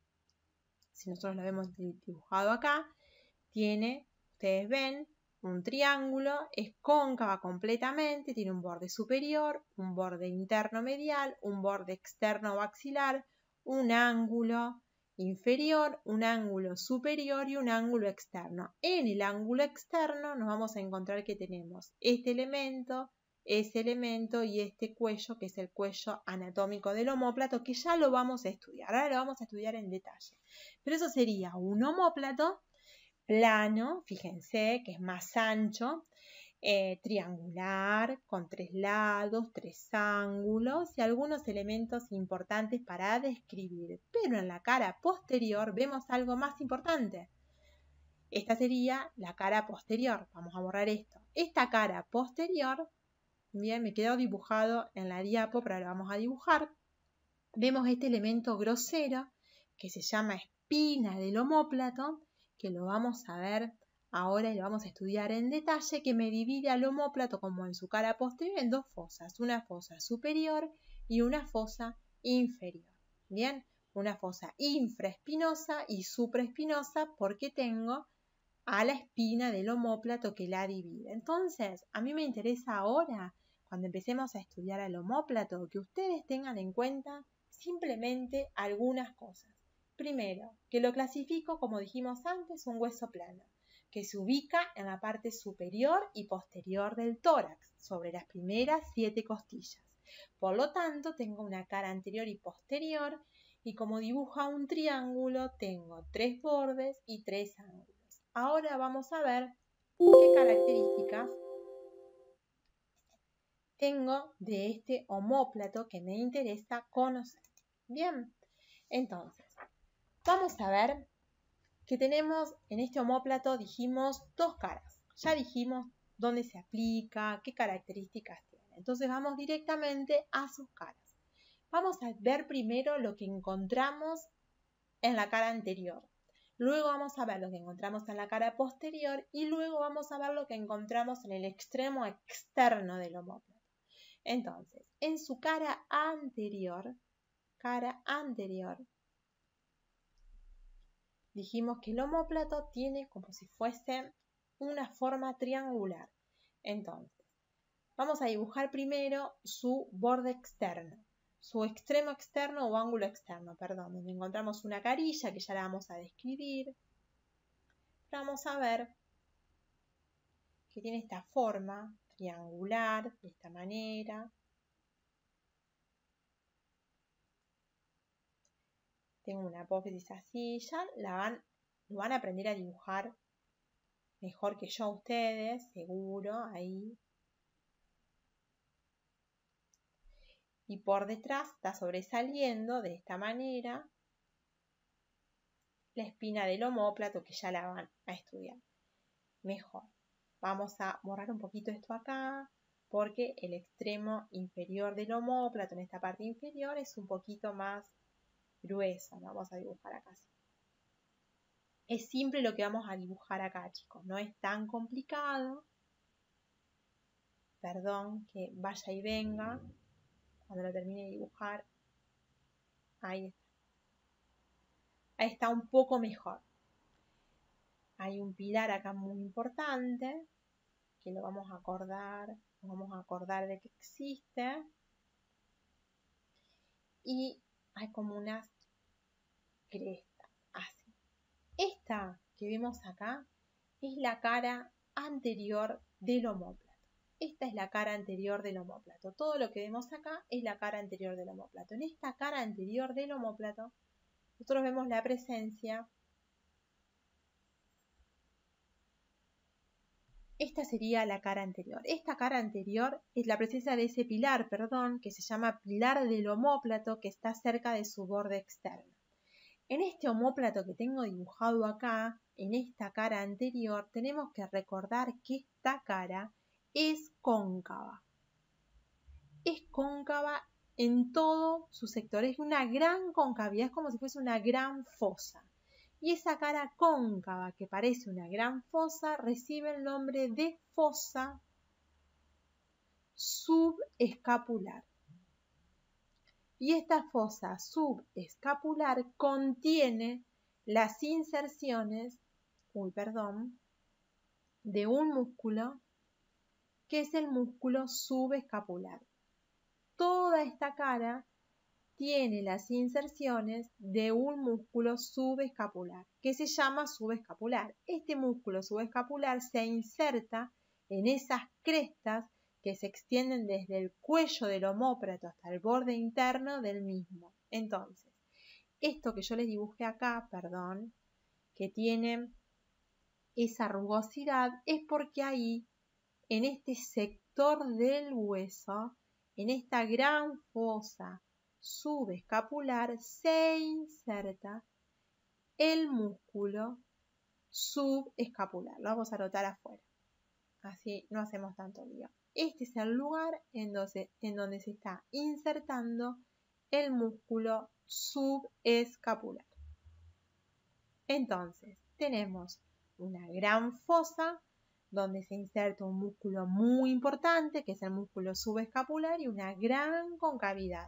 si nosotros lo vemos dibujado acá, tiene, ustedes ven, un triángulo, es cóncava completamente, tiene un borde superior, un borde interno medial, un borde externo axilar, un ángulo inferior, un ángulo superior y un ángulo externo. En el ángulo externo nos vamos a encontrar que tenemos este elemento, ese elemento y este cuello, que es el cuello anatómico del omóplato, que ya lo vamos a estudiar. Ahora lo vamos a estudiar en detalle. Pero eso sería un omóplato plano, fíjense que es más ancho, eh, triangular, con tres lados, tres ángulos y algunos elementos importantes para describir. Pero en la cara posterior vemos algo más importante. Esta sería la cara posterior. Vamos a borrar esto. Esta cara posterior, bien, me quedó dibujado en la diapo, pero ahora vamos a dibujar. Vemos este elemento grosero que se llama espina del omóplato, que lo vamos a ver ahora y lo vamos a estudiar en detalle, que me divide al omóplato como en su cara posterior en dos fosas, una fosa superior y una fosa inferior. Bien, una fosa infraespinosa y supraespinosa porque tengo a la espina del omóplato que la divide. Entonces, a mí me interesa ahora, cuando empecemos a estudiar al omóplato, que ustedes tengan en cuenta simplemente algunas cosas. Primero, que lo clasifico, como dijimos antes, un hueso plano, que se ubica en la parte superior y posterior del tórax, sobre las primeras siete costillas. Por lo tanto, tengo una cara anterior y posterior, y como dibuja un triángulo, tengo tres bordes y tres ángulos. Ahora vamos a ver qué características tengo de este omóplato que me interesa conocer. Bien, entonces, vamos a ver que tenemos en este omóplato, dijimos, dos caras. Ya dijimos dónde se aplica, qué características tiene. Entonces vamos directamente a sus caras. Vamos a ver primero lo que encontramos en la cara anterior. Luego vamos a ver lo que encontramos en la cara posterior y luego vamos a ver lo que encontramos en el extremo externo del omóplato. Entonces, en su cara anterior, cara anterior, dijimos que el omóplato tiene como si fuese una forma triangular. Entonces, vamos a dibujar primero su borde externo, su extremo externo o ángulo externo, perdón, donde encontramos una carilla que ya la vamos a describir. Vamos a ver que tiene esta forma triangular, de esta manera. Tengo una apófisis así, ya la van, lo van a aprender a dibujar mejor que yo ustedes, seguro, ahí. Y por detrás está sobresaliendo de esta manera la espina del omóplato, que ya la van a estudiar mejor. Vamos a borrar un poquito esto acá, porque el extremo inferior del omóplato, en esta parte inferior, es un poquito más grueso. Vamos a dibujar acá así. Es simple lo que vamos a dibujar acá, chicos. No es tan complicado. Perdón que vaya y venga. Cuando lo termine de dibujar. Ahí está. Ahí está un poco mejor. Hay un pilar acá muy importante. Que lo vamos a acordar. Nos vamos a acordar de que existe. Y hay como unas crestas, así. Esta que vemos acá es la cara anterior del omóplato. Esta es la cara anterior del omóplato. Todo lo que vemos acá es la cara anterior del omóplato. En esta cara anterior del omóplato, nosotros vemos la presencia. Esta sería la cara anterior. Esta cara anterior es la presencia de ese pilar, perdón, que se llama pilar del omóplato, que está cerca de su borde externo. En este omóplato que tengo dibujado acá, en esta cara anterior, tenemos que recordar que esta cara es cóncava. Es cóncava en todo su sector. Es una gran concavidad, es como si fuese una gran fosa. Y esa cara cóncava que parece una gran fosa recibe el nombre de fosa subescapular. Y esta fosa subescapular contiene las inserciones, uy, perdón, de un músculo que es el músculo subescapular. Toda esta cara tiene las inserciones de un músculo subescapular, que se llama subescapular. Este músculo subescapular se inserta en esas crestas que se extienden desde el cuello del omóplato hasta el borde interno del mismo. Entonces, esto que yo les dibujé acá, perdón, que tiene esa rugosidad, es porque ahí, en este sector del hueso, en esta gran fosa subescapular, se inserta el músculo subescapular. Lo vamos a anotar afuera, así no hacemos tanto lío. Este es el lugar en donde, en donde se está insertando el músculo subescapular. Entonces, tenemos una gran fosa donde se inserta un músculo muy importante, que es el músculo subescapular, y una gran concavidad.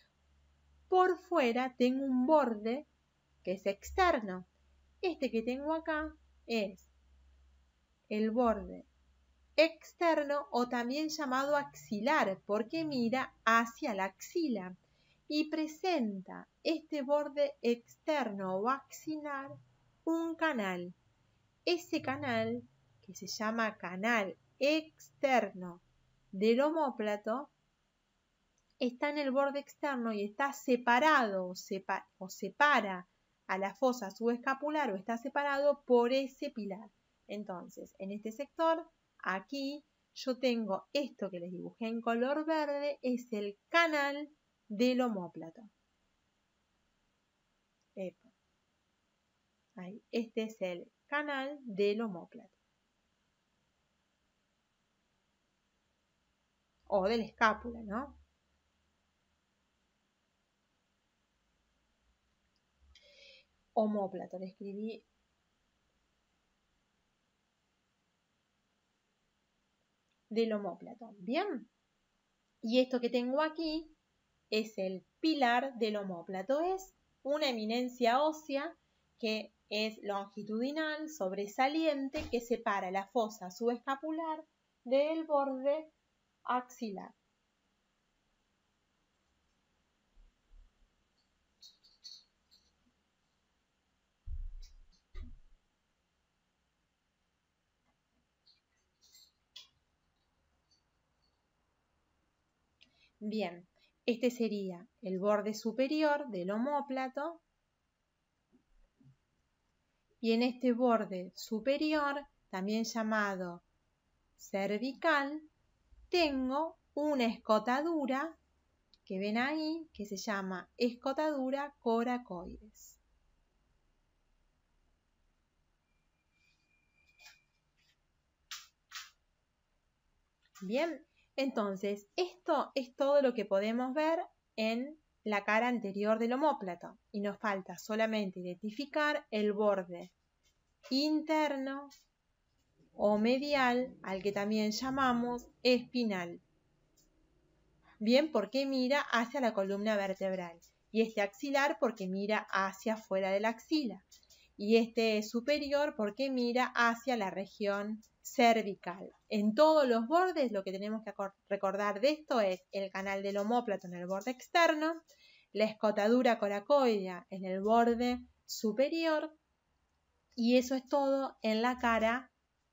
Por fuera tengo un borde que es externo. Este que tengo acá es el borde externo o también llamado axilar, porque mira hacia la axila y presenta este borde externo o axilar un canal. Ese canal, que se llama canal externo del omóplato, está en el borde externo y está separado o, sepa, o separa a la fosa subescapular o está separado por ese pilar. Entonces, en este sector, aquí yo tengo esto que les dibujé en color verde, es el canal del omóplato. Epa. Ahí, este es el canal del omóplato. O de la escápula, ¿no? Omóplato, le escribí del omóplato. Bien. Y esto que tengo aquí es el pilar del omóplato. Es una eminencia ósea que es longitudinal, sobresaliente, que separa la fosa subescapular del borde axilar. Bien, este sería el borde superior del omóplato y en este borde superior, también llamado cervical, tengo una escotadura que ven ahí, que se llama escotadura coracoides. Bien, entonces esto es todo lo que podemos ver en la cara anterior del omóplato y nos falta solamente identificar el borde interno o medial, al que también llamamos espinal. Bien, porque mira hacia la columna vertebral y este axilar porque mira hacia afuera de la axila y este superior porque mira hacia la región cervical. En todos los bordes lo que tenemos que recordar de esto es el canal del omóplato en el borde externo, la escotadura coracoidea en el borde superior, y eso es todo en la cara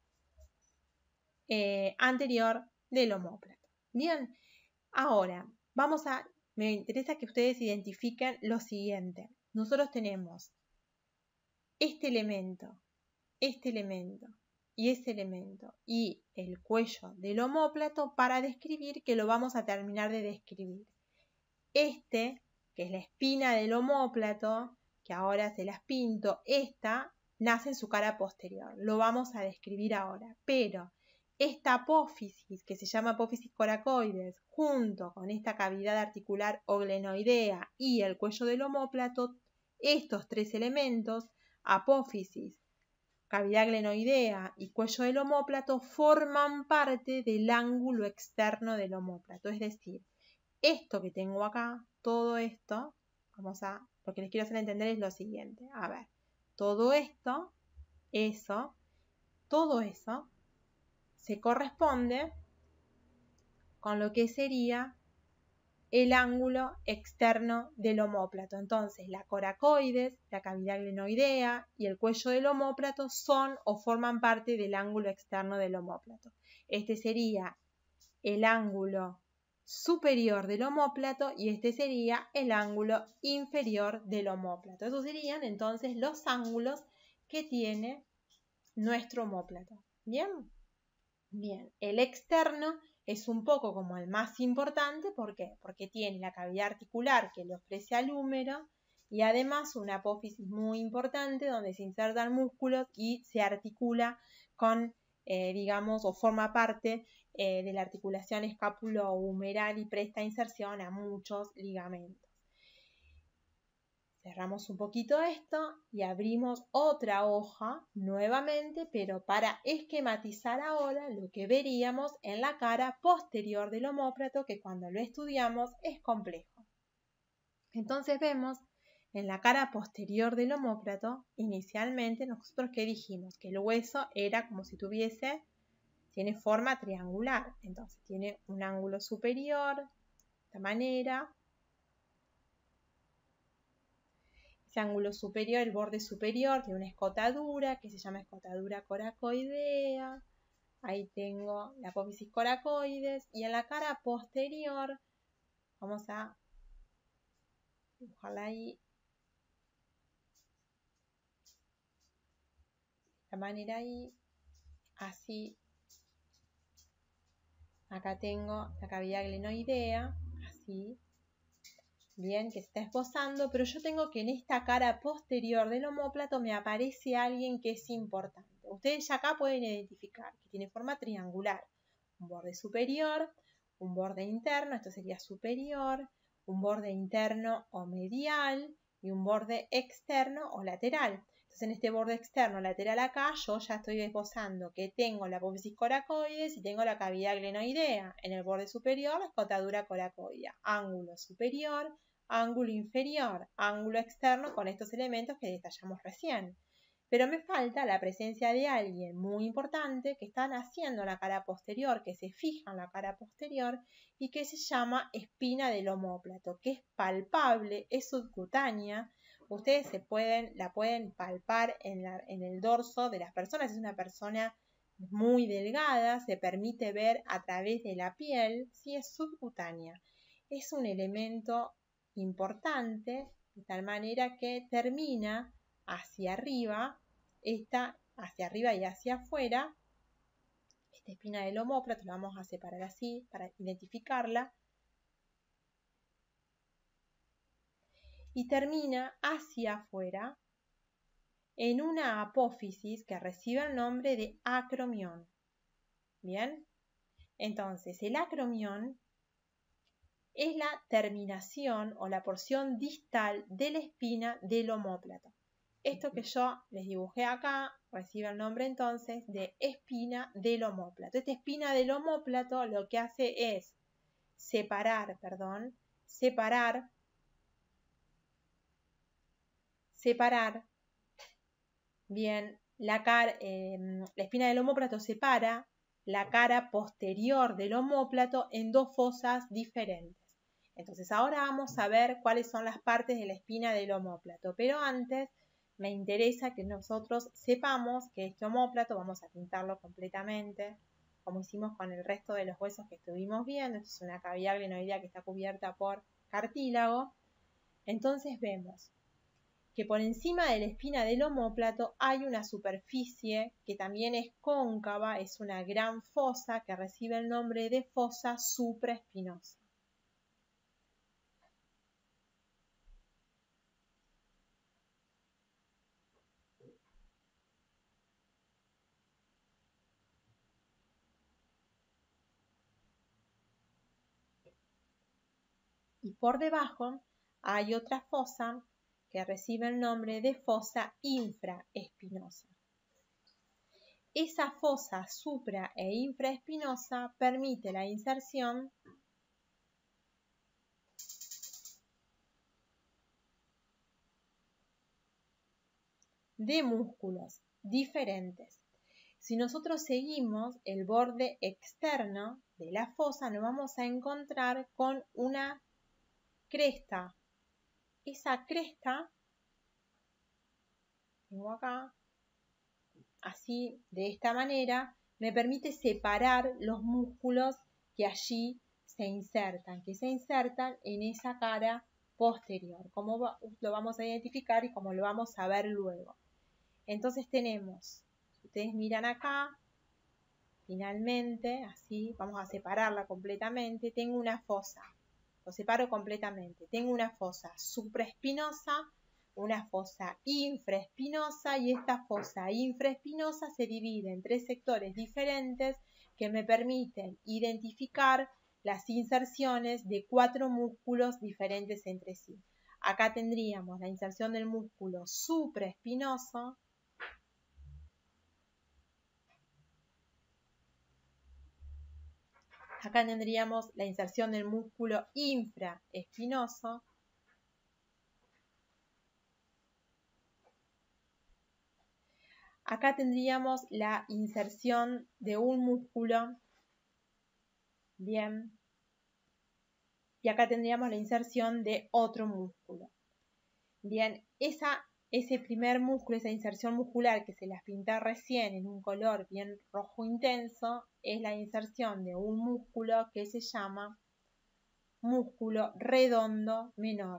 eh, anterior del omóplato. Bien, ahora vamos a, me interesa que ustedes identifiquen lo siguiente. Nosotros tenemos este elemento, este elemento y este elemento y el cuello del omóplato para describir, que lo vamos a terminar de describir. Este, que es la espina del omóplato, que ahora se las pinto, esta nace en su cara posterior. Lo vamos a describir ahora, pero esta apófisis, que se llama apófisis coracoides, junto con esta cavidad articular o glenoidea y el cuello del omóplato, estos tres elementos, apófisis, cavidad glenoidea y cuello del omóplato, forman parte del ángulo externo del omóplato. Es decir, esto que tengo acá, todo esto, vamos a, lo que les quiero hacer entender es lo siguiente. A ver, todo esto, eso, todo eso, se corresponde con lo que sería el ángulo externo del omóplato. Entonces, la coracoides, la cavidad glenoidea y el cuello del omóplato son o forman parte del ángulo externo del omóplato. Este sería el ángulo superior del omóplato y este sería el ángulo inferior del omóplato. Esos serían entonces los ángulos que tiene nuestro omóplato. ¿Bien? Bien, el externo es un poco como el más importante. ¿Por qué? Porque tiene la cavidad articular que le ofrece al húmero y además una apófisis muy importante donde se insertan músculos y se articula con, eh, digamos, o forma parte eh, de la articulación escápulo-humeral y presta inserción a muchos ligamentos. Cerramos un poquito esto y abrimos otra hoja nuevamente, pero para esquematizar ahora lo que veríamos en la cara posterior del omóplato, que cuando lo estudiamos es complejo. Entonces vemos en la cara posterior del omóplato, inicialmente nosotros ¿qué dijimos? Que el hueso era como si tuviese, tiene forma triangular, entonces tiene un ángulo superior, de esta manera. Ese ángulo superior, el borde superior, tiene una escotadura que se llama escotadura coracoidea. Ahí tengo la apófisis coracoides. Y en la cara posterior, vamos a dibujarla ahí. De esta manera ahí. Así. Acá tengo la cavidad glenoidea. Así. Bien, que se está esbozando, pero yo tengo que en esta cara posterior del omóplato me aparece alguien que es importante. Ustedes ya acá pueden identificar que tiene forma triangular, un borde superior, un borde interno, esto sería superior, un borde interno o medial y un borde externo o lateral. Entonces en este borde externo lateral acá yo ya estoy esbozando que tengo la apófisis coracoides y tengo la cavidad glenoidea. En el borde superior la escotadura coracoidea, ángulo superior, ángulo inferior, ángulo externo con estos elementos que detallamos recién. Pero me falta la presencia de alguien muy importante que está naciendo en la cara posterior, que se fija en la cara posterior y que se llama espina del omóplato, que es palpable, es subcutánea. Ustedes se pueden, la pueden palpar en, la, en el dorso de las personas. Es una persona muy delgada, se permite ver a través de la piel, sí, es subcutánea. Es un elemento importante, de tal manera que termina hacia arriba, esta hacia arriba y hacia afuera, esta espina del omóplato, la vamos a separar así para identificarla, y termina hacia afuera en una apófisis que recibe el nombre de acromión. ¿Bien? Entonces, el acromión es la terminación o la porción distal de la espina del omóplato. Esto que yo les dibujé acá recibe el nombre entonces de espina del omóplato. Esta espina del omóplato lo que hace es separar, perdón, separar, separar, bien, la, cara, eh, la espina del omóplato separa la cara posterior del omóplato en dos fosas diferentes. Entonces ahora vamos a ver cuáles son las partes de la espina del omóplato, pero antes me interesa que nosotros sepamos que este omóplato vamos a pintarlo completamente, como hicimos con el resto de los huesos que estuvimos viendo. Esto es una cavidad glenoidea que está cubierta por cartílago. Entonces vemos que por encima de la espina del omóplato hay una superficie que también es cóncava, es una gran fosa que recibe el nombre de fosa supraespinosa. Y por debajo hay otra fosa que recibe el nombre de fosa infraespinosa. Esa fosa supra e infraespinosa permite la inserción de músculos diferentes. Si nosotros seguimos el borde externo de la fosa, nos vamos a encontrar con una cresta. Esa cresta, tengo acá, así, de esta manera, me permite separar los músculos que allí se insertan, que se insertan en esa cara posterior, como lo vamos a identificar y como lo vamos a ver luego. Entonces tenemos, si ustedes miran acá, finalmente, así, vamos a separarla completamente, tengo una fosa, lo separo completamente, tengo una fosa supraespinosa, una fosa infraespinosa, y esta fosa infraespinosa se divide en tres sectores diferentes que me permiten identificar las inserciones de cuatro músculos diferentes entre sí. Acá tendríamos la inserción del músculo supraespinoso, acá tendríamos la inserción del músculo infraespinoso, acá tendríamos la inserción de un músculo, bien, y acá tendríamos la inserción de otro músculo. Bien, esa, ese primer músculo, esa inserción muscular que se las pinté recién en un color bien rojo intenso, es la inserción de un músculo que se llama músculo redondo menor,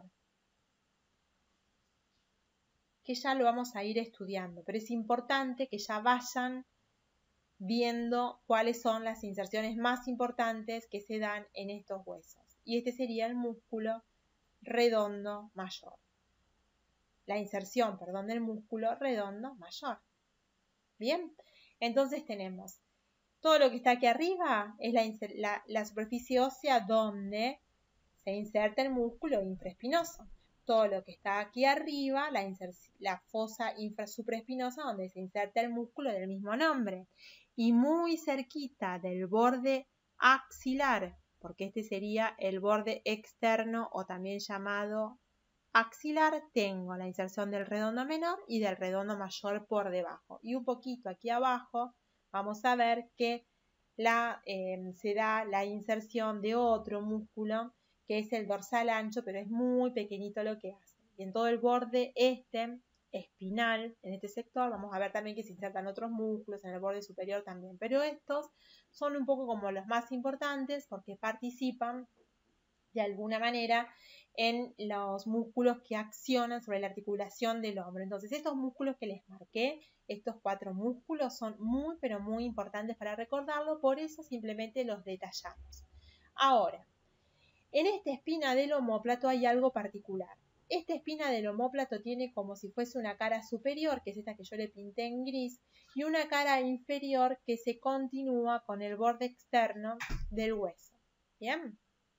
que ya lo vamos a ir estudiando, pero es importante que ya vayan viendo cuáles son las inserciones más importantes que se dan en estos huesos. Y este sería el músculo redondo mayor. La inserción, perdón, del músculo redondo mayor. Bien, entonces tenemos todo lo que está aquí arriba, es la, la, la superficie ósea donde se inserta el músculo infraespinoso. Todo lo que está aquí arriba, la, la fosa infrasupraespinosa donde se inserta el músculo del mismo nombre. Y muy cerquita del borde axilar, porque este sería el borde externo o también llamado axilar, tengo la inserción del redondo menor y del redondo mayor por debajo. Y un poquito aquí abajo vamos a ver que la, eh, se da la inserción de otro músculo que es el dorsal ancho, pero es muy pequeñito lo que hace. Y en todo el borde este espinal, en este sector, vamos a ver también que se insertan otros músculos, en el borde superior también. Pero estos son un poco como los más importantes porque participan de alguna manera en los músculos que accionan sobre la articulación del hombro. Entonces, estos músculos que les marqué, estos cuatro músculos, son muy, pero muy importantes para recordarlo, por eso simplemente los detallamos. Ahora, en esta espina del omóplato hay algo particular. Esta espina del omóplato tiene como si fuese una cara superior, que es esta que yo le pinté en gris, y una cara inferior que se continúa con el borde externo del hueso. ¿Bien?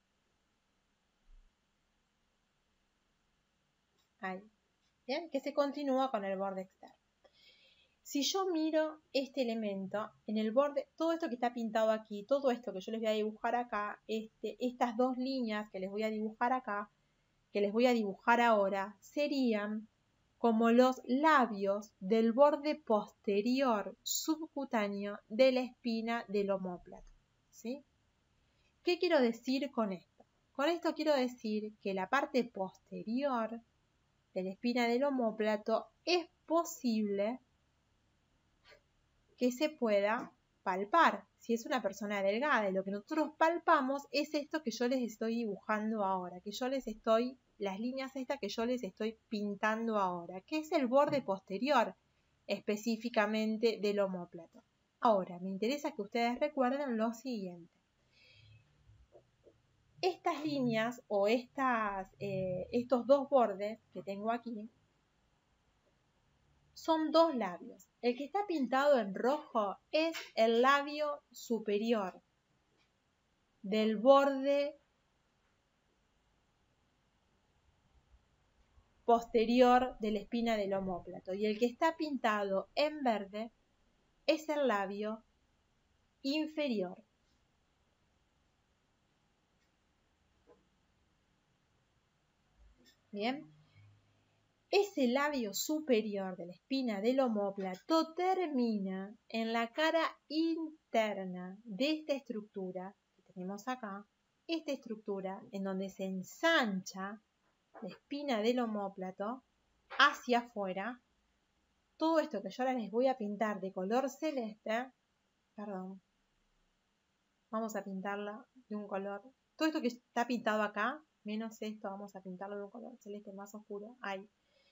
Ahí. ¿Bien? Que se continúa con el borde externo. Si yo miro este elemento en el borde, todo esto que está pintado aquí, todo esto que yo les voy a dibujar acá, este, estas dos líneas que les voy a dibujar acá, que les voy a dibujar ahora, serían como los labios del borde posterior subcutáneo de la espina del omóplato. ¿Sí? ¿Qué quiero decir con esto? Con esto quiero decir que la parte posterior de la espina del omóplato es posible que se pueda palpar si es una persona delgada. Y lo que nosotros palpamos es esto que yo les estoy dibujando ahora, que yo les estoy, las líneas estas que yo les estoy pintando ahora, que es el borde posterior específicamente del omóplato. Ahora, me interesa que ustedes recuerden lo siguiente. Estas líneas o estas, eh, estos dos bordes que tengo aquí son dos labios. El que está pintado en rojo es el labio superior del borde posterior de la espina del omóplato. Y el que está pintado en verde es el labio inferior. Bien. Ese labio superior de la espina del omóplato termina en la cara interna de esta estructura que tenemos acá, esta estructura en donde se ensancha la espina del omóplato hacia afuera. Todo esto que yo ahora les voy a pintar de color celeste, perdón, vamos a pintarla de un color, todo esto que está pintado acá, menos esto, vamos a pintarlo de un color celeste más oscuro, ahí.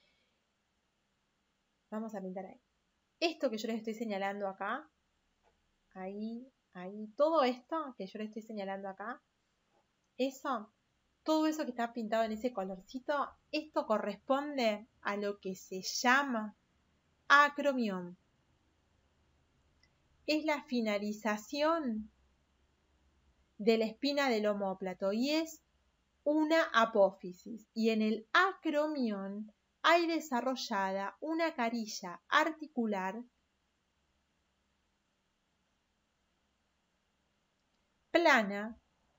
Vamos a pintar ahí. Esto que yo les estoy señalando acá, ahí, ahí, todo esto que yo les estoy señalando acá, eso, todo eso que está pintado en ese colorcito, esto corresponde a lo que se llama acromión. Es la finalización de la espina del omóplato y es una apófisis. Y en el acromión hay desarrollada una carilla articular plana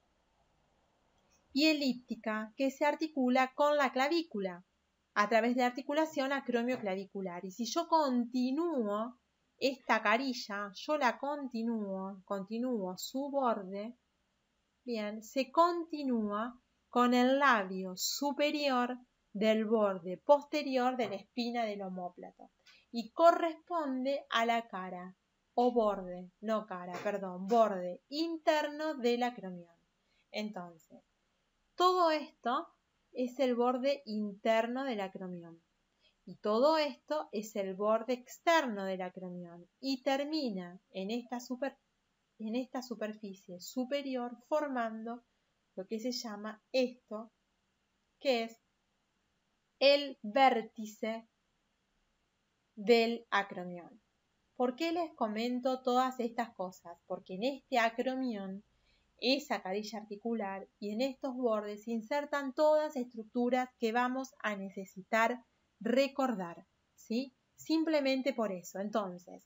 y elíptica que se articula con la clavícula a través de la articulación acromio-clavicular. Y si yo continúo esta carilla, yo la continúo, continúo su borde, bien, se continúa con el labio superior del borde posterior de la espina del omóplato y corresponde a la cara o borde, no cara, perdón, borde interno del acromión. Entonces, todo esto es el borde interno del acromión y todo esto es el borde externo del acromión y termina en esta, super, en esta superficie superior formando lo que se llama esto, que es el vértice del acromión. ¿Por qué les comento todas estas cosas? Porque en este acromión, esa carilla articular y en estos bordes se insertan todas estructuras que vamos a necesitar recordar, ¿sí? Simplemente por eso. Entonces,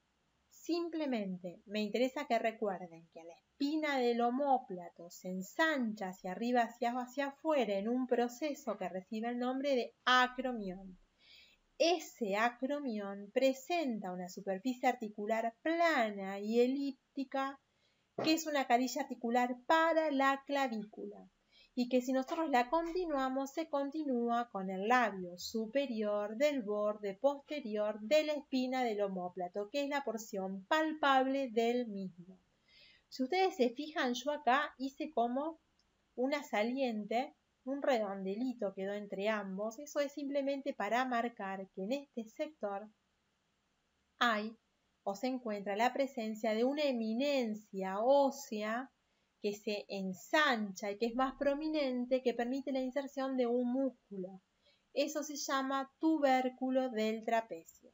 simplemente me interesa que recuerden que la espina del omóplato se ensancha hacia arriba, hacia, hacia afuera en un proceso que recibe el nombre de acromión. Ese acromión presenta una superficie articular plana y elíptica que es una carilla articular para la clavícula y que si nosotros la continuamos se continúa con el labio superior del borde posterior de la espina del omóplato, que es la porción palpable del mismo. Si ustedes se fijan, yo acá hice como una saliente, un redondelito quedó entre ambos. Eso es simplemente para marcar que en este sector hay o se encuentra la presencia de una eminencia ósea que se ensancha y que es más prominente, que permite la inserción de un músculo. Eso se llama tubérculo del trapecio.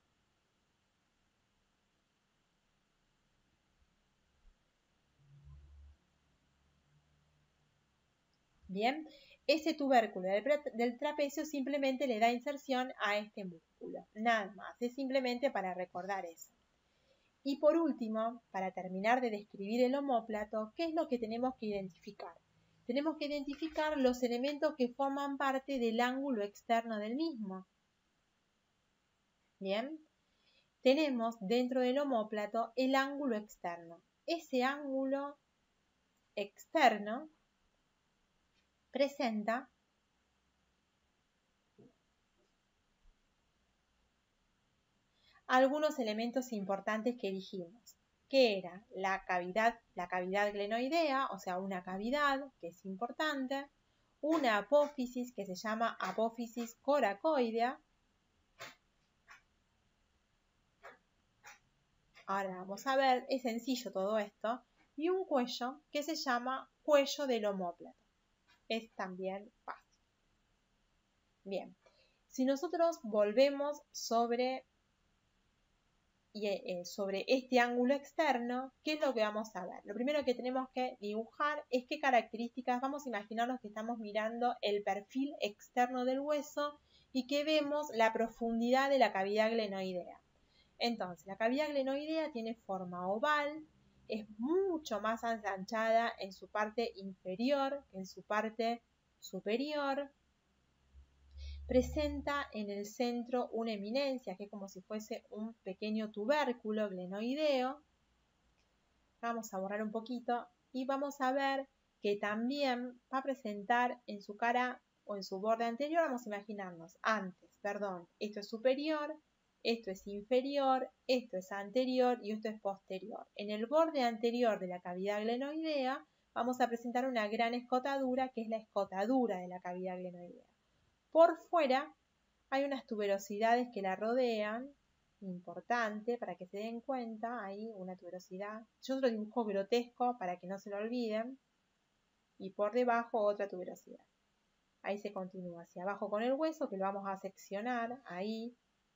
Bien, ese tubérculo del trapecio simplemente le da inserción a este músculo. Nada más, es simplemente para recordar eso. Y por último, para terminar de describir el omóplato, ¿qué es lo que tenemos que identificar? Tenemos que identificar los elementos que forman parte del ángulo externo del mismo. Bien, tenemos dentro del omóplato el ángulo externo. Ese ángulo externo presenta algunos elementos importantes que dijimos, que era la cavidad, la cavidad glenoidea, o sea, una cavidad que es importante, una apófisis que se llama apófisis coracoidea. Ahora vamos a ver, es sencillo todo esto, y un cuello que se llama cuello del omóplato. Es también fácil. Bien, si nosotros volvemos sobre Y eh, sobre este ángulo externo, ¿qué es lo que vamos a ver? Lo primero que tenemos que dibujar es qué características, vamos a imaginarnos que estamos mirando el perfil externo del hueso y que vemos la profundidad de la cavidad glenoidea. Entonces, la cavidad glenoidea tiene forma oval, es mucho más ensanchada en su parte inferior que en su parte superior. Presenta en el centro una eminencia, que es como si fuese un pequeño tubérculo glenoideo. Vamos a borrar un poquito y vamos a ver que también va a presentar en su cara o en su borde anterior, vamos a imaginarnos antes, perdón, esto es superior, esto es inferior, esto es anterior y esto es posterior. En el borde anterior de la cavidad glenoidea vamos a presentar una gran escotadura, que es la escotadura de la cavidad glenoidea. Por fuera hay unas tuberosidades que la rodean, importante para que se den cuenta, hay una tuberosidad. Yo lo dibujo grotesco para que no se lo olviden. Y por debajo otra tuberosidad. Ahí se continúa hacia abajo con el hueso, que lo vamos a seccionar, ahí.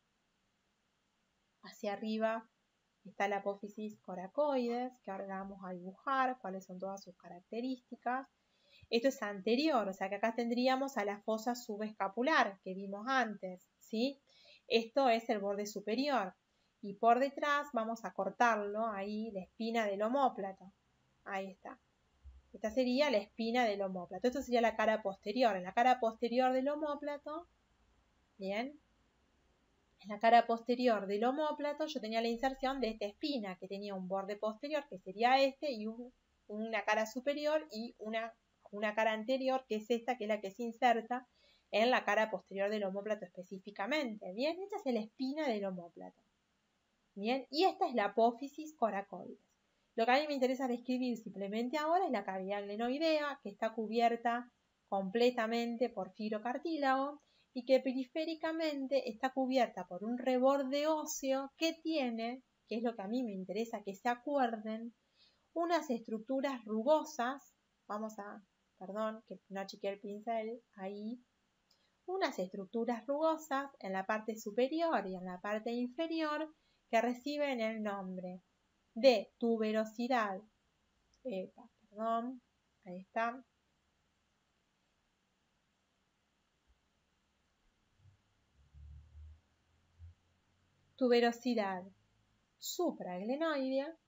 Hacia arriba está la apófisis coracoides, que ahora vamos a dibujar, cuáles son todas sus características. Esto es anterior, o sea que acá tendríamos a la fosa subescapular que vimos antes, ¿sí? Esto es el borde superior. Y por detrás vamos a cortarlo, ahí, la espina del omóplato. Ahí está. Esta sería la espina del omóplato. Esto sería la cara posterior. En la cara posterior del omóplato, bien, en la cara posterior del omóplato yo tenía la inserción de esta espina, que tenía un borde posterior, que sería este, y un, una cara superior y una una cara anterior, que es esta, que es la que se inserta en la cara posterior del omóplato específicamente. Bien, esta es la espina del omóplato. Bien, y esta es la apófisis coracoides. Lo que a mí me interesa describir simplemente ahora es la cavidad glenoidea, que está cubierta completamente por fibrocartílago y que periféricamente está cubierta por un reborde óseo que tiene, que es lo que a mí me interesa que se acuerden, unas estructuras rugosas. Vamos a Perdón, que no achiqué el pincel, ahí, unas estructuras rugosas en la parte superior y en la parte inferior que reciben el nombre de tuberosidad, eh, perdón, ahí está, tuberosidad supraglenoidea,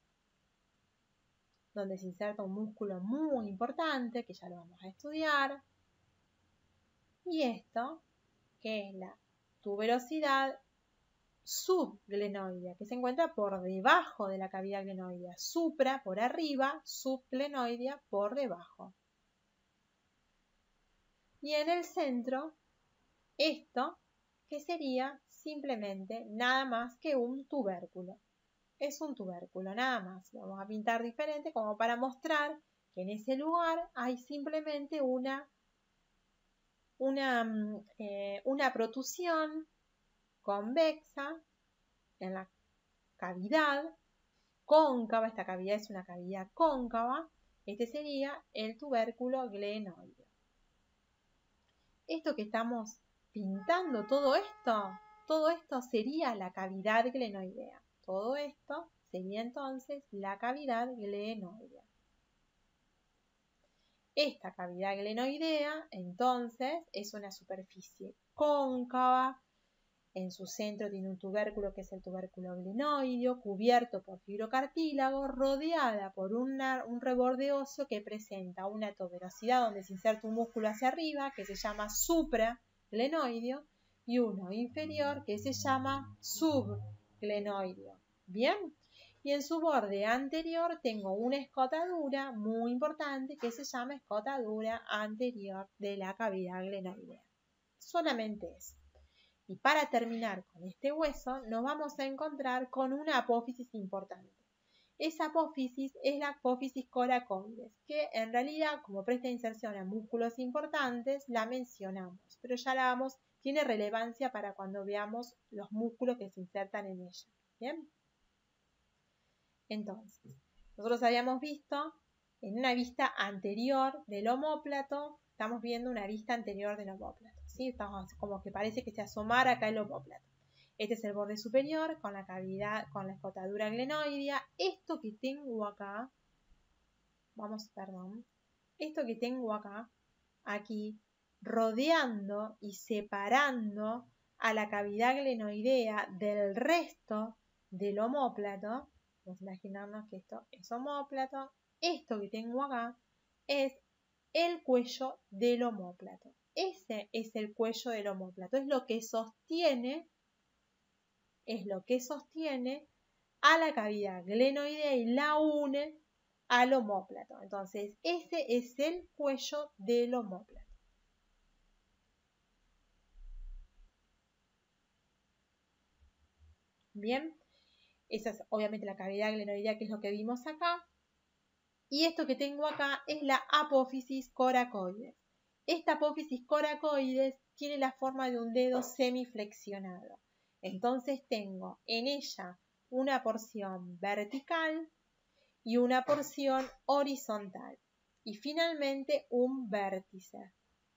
donde se inserta un músculo muy importante, que ya lo vamos a estudiar, y esto, que es la tuberosidad subglenoidea, que se encuentra por debajo de la cavidad glenoidea, supra por arriba, subglenoidea por debajo. Y en el centro, esto, que sería simplemente nada más que un tubérculo. Es un tubérculo, nada más. Lo vamos a pintar diferente como para mostrar que en ese lugar hay simplemente una, una, eh, una protusión convexa en la cavidad cóncava. Esta cavidad es una cavidad cóncava. Este sería el tubérculo glenoideo. Esto que estamos pintando, todo esto, todo esto sería la cavidad glenoidea. Todo esto sería entonces la cavidad glenoidea. Esta cavidad glenoidea, entonces, es una superficie cóncava. En su centro tiene un tubérculo que es el tubérculo glenoideo, cubierto por fibrocartílago, rodeada por una, un reborde óseo que presenta una tuberosidad donde se inserta un músculo hacia arriba que se llama supraglenoideo y uno inferior que se llama subglenoideo. Bien, y en su borde anterior tengo una escotadura muy importante que se llama escotadura anterior de la cavidad glenoidea. Solamente eso. Y para terminar con este hueso, nos vamos a encontrar con una apófisis importante. Esa apófisis es la apófisis coracoides, que en realidad, como presta inserción a músculos importantes, la mencionamos, pero ya la vamos, tiene relevancia para cuando veamos los músculos que se insertan en ella. ¿Bien? Entonces, nosotros habíamos visto en una vista anterior del omóplato, estamos viendo una vista anterior del omóplato, ¿sí? Estamos como que parece que se asomara acá el omóplato. Este es el borde superior con la cavidad, con la escotadura glenoidea. Esto que tengo acá, vamos, perdón, esto que tengo acá, aquí, rodeando y separando a la cavidad glenoidea del resto del omóplato, vamos a imaginarnos que esto es omóplato, esto que tengo acá es el cuello del omóplato. Ese es el cuello del omóplato, es lo que sostiene, es lo que sostiene a la cavidad glenoidea y la une al omóplato. Entonces, ese es el cuello del omóplato. Bien, esa es obviamente la cavidad glenoidea, que es lo que vimos acá. Y esto que tengo acá es la apófisis coracoides. Esta apófisis coracoides tiene la forma de un dedo semiflexionado. Entonces tengo en ella una porción vertical y una porción horizontal. Y finalmente un vértice.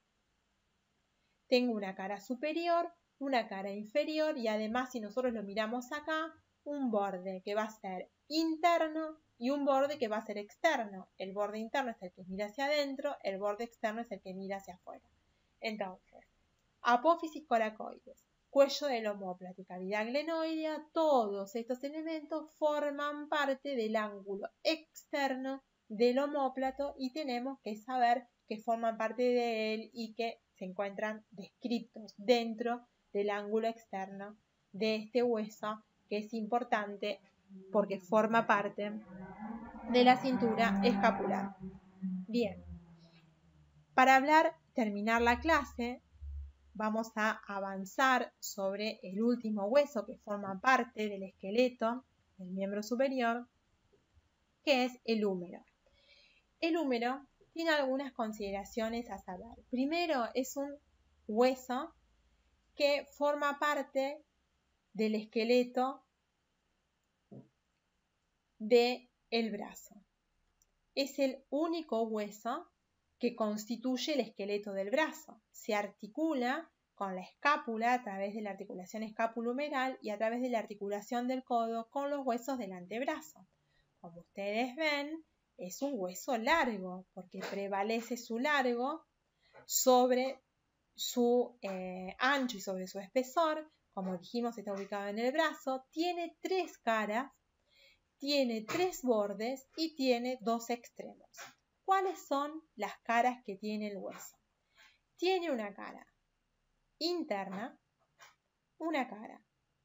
Tengo una cara superior, una cara inferior y además, si nosotros lo miramos acá, un borde que va a ser interno y un borde que va a ser externo. El borde interno es el que mira hacia adentro, el borde externo es el que mira hacia afuera. Entonces, apófisis coracoides, cuello del omóplato y cavidad glenoidea, todos estos elementos forman parte del ángulo externo del omóplato y tenemos que saber que forman parte de él y que se encuentran descritos dentro del ángulo externo de este hueso, que es importante porque forma parte de la cintura escapular. Bien, para hablar, terminar la clase, vamos a avanzar sobre el último hueso que forma parte del esqueleto del miembro superior, que es el húmero. El húmero tiene algunas consideraciones a saber. Primero, es un hueso que forma parte del esqueleto del brazo. Es el único hueso que constituye el esqueleto del brazo. Se articula con la escápula a través de la articulación escapulohumeral y a través de la articulación del codo con los huesos del antebrazo. Como ustedes ven, es un hueso largo porque prevalece su largo sobre su eh, ancho y sobre su espesor. Como dijimos, está ubicado en el brazo. Tiene tres caras, tiene tres bordes y tiene dos extremos. ¿Cuáles son las caras que tiene el hueso? Tiene una cara interna, una cara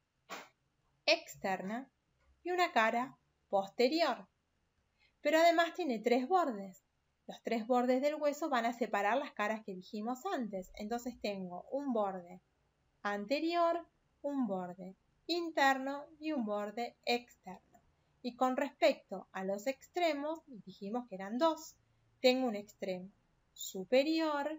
externa y una cara posterior. Pero además tiene tres bordes. Los tres bordes del hueso van a separar las caras que dijimos antes. Entonces tengo un borde anterior, un borde interno y un borde externo. Y con respecto a los extremos, dijimos que eran dos. Tengo un extremo superior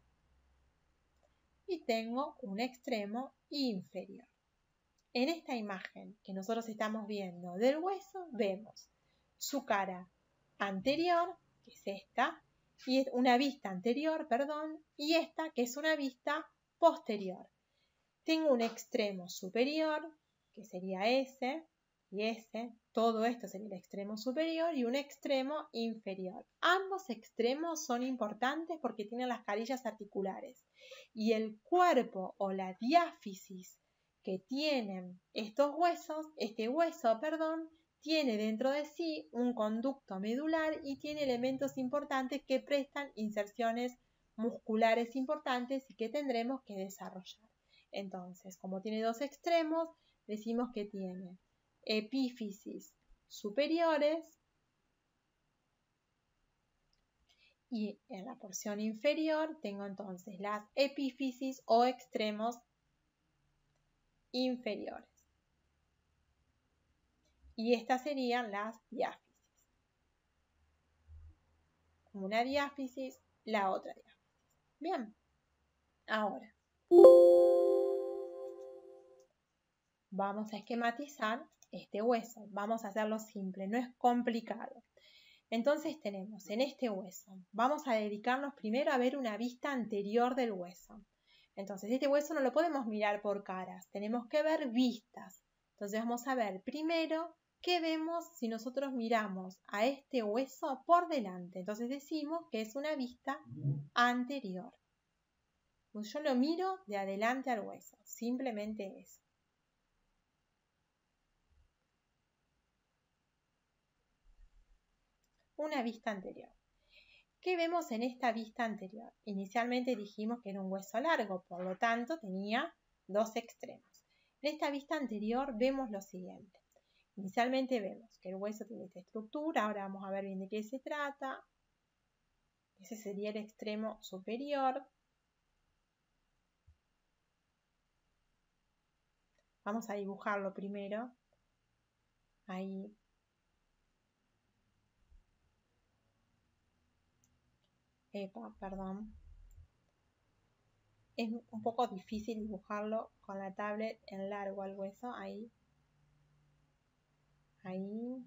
y tengo un extremo inferior. En esta imagen que nosotros estamos viendo del hueso, vemos su cara anterior, que es esta, y es una vista anterior, perdón, y esta, que es una vista posterior. Tengo un extremo superior, que sería ese, y ese, todo esto sería el extremo superior, y un extremo inferior. Ambos extremos son importantes porque tienen las carillas articulares, y el cuerpo o la diáfisis que tienen estos huesos, este hueso, perdón, tiene dentro de sí un conducto medular y tiene elementos importantes que prestan inserciones musculares importantes y que tendremos que desarrollar. Entonces, como tiene dos extremos, decimos que tiene epífisis superiores y en la porción inferior tengo entonces las epífisis o extremos inferiores. Y estas serían las diáfisis. Una diáfisis, la otra diáfisis. Bien, ahora vamos a esquematizar este hueso. Vamos a hacerlo simple, no es complicado. Entonces tenemos en este hueso, vamos a dedicarnos primero a ver una vista anterior del hueso. Entonces este hueso no lo podemos mirar por caras, tenemos que ver vistas. Entonces vamos a ver primero qué vemos si nosotros miramos a este hueso por delante. Entonces decimos que es una vista anterior. Pues yo lo miro de adelante al hueso, simplemente eso. Una vista anterior. ¿Qué vemos en esta vista anterior? Inicialmente dijimos que era un hueso largo, por lo tanto tenía dos extremos. En esta vista anterior vemos lo siguiente. Inicialmente vemos que el hueso tiene esta estructura, ahora vamos a ver bien de qué se trata. Ese sería el extremo superior. Vamos a dibujarlo primero. Ahí. Epa, perdón. Es un poco difícil dibujarlo con la tablet en largo al hueso. Ahí. Ahí.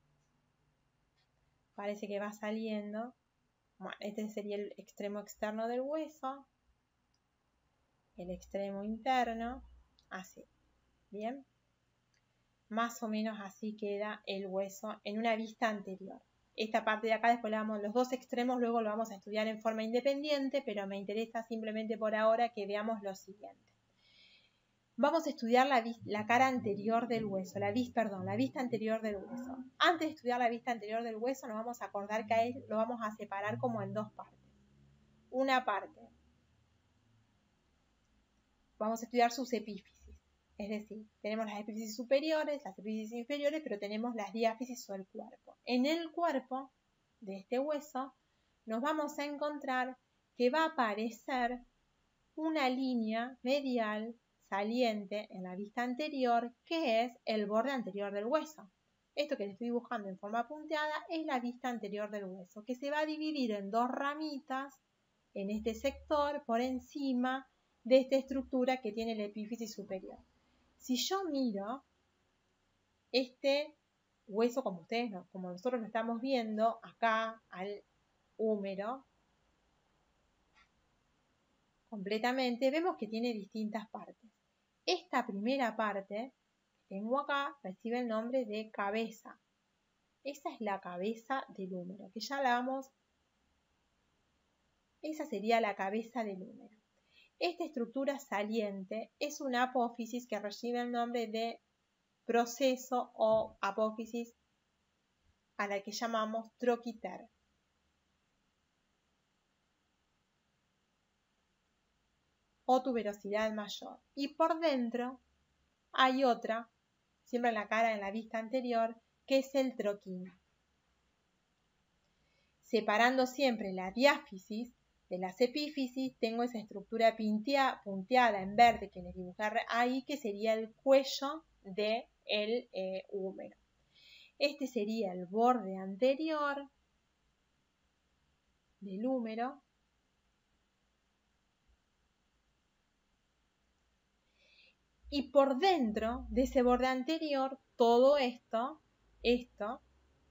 Parece que va saliendo. Bueno, este sería el extremo externo del hueso. El extremo interno. Así. Bien. Más o menos así queda el hueso en una vista anterior. Esta parte de acá después le damos los dos extremos, luego lo vamos a estudiar en forma independiente, pero me interesa simplemente por ahora que veamos lo siguiente. Vamos a estudiar la, la cara anterior del hueso, la, perdón, la vista anterior del hueso. Antes de estudiar la vista anterior del hueso, nos vamos a acordar que a él lo vamos a separar como en dos partes. Una parte, vamos a estudiar sus epífisis. Es decir, tenemos las epífisis superiores, las epífisis inferiores, pero tenemos las diáfisis o el cuerpo. En el cuerpo de este hueso nos vamos a encontrar que va a aparecer una línea medial saliente en la vista anterior, que es el borde anterior del hueso. Esto que les estoy dibujando en forma punteada es la vista anterior del hueso, que se va a dividir en dos ramitas en este sector por encima de esta estructura que tiene la epífisis superior. Si yo miro este hueso como ustedes, como nosotros lo estamos viendo acá al húmero completamente, vemos que tiene distintas partes. Esta primera parte que tengo acá recibe el nombre de cabeza. Esa es la cabeza del húmero, que ya la vamos. Esa sería la cabeza del húmero. Esta estructura saliente es una apófisis que recibe el nombre de proceso o apófisis a la que llamamos troquiter. O tuberosidad mayor. Y por dentro hay otra, siempre en la cara, en la vista anterior, que es el troquín. Separando siempre la diáfisis de las epífisis, tengo esa estructura punteada en verde que les dibujé ahí, que sería el cuello del eh, húmero. Este sería el borde anterior del húmero. Y por dentro de ese borde anterior, todo esto, esto,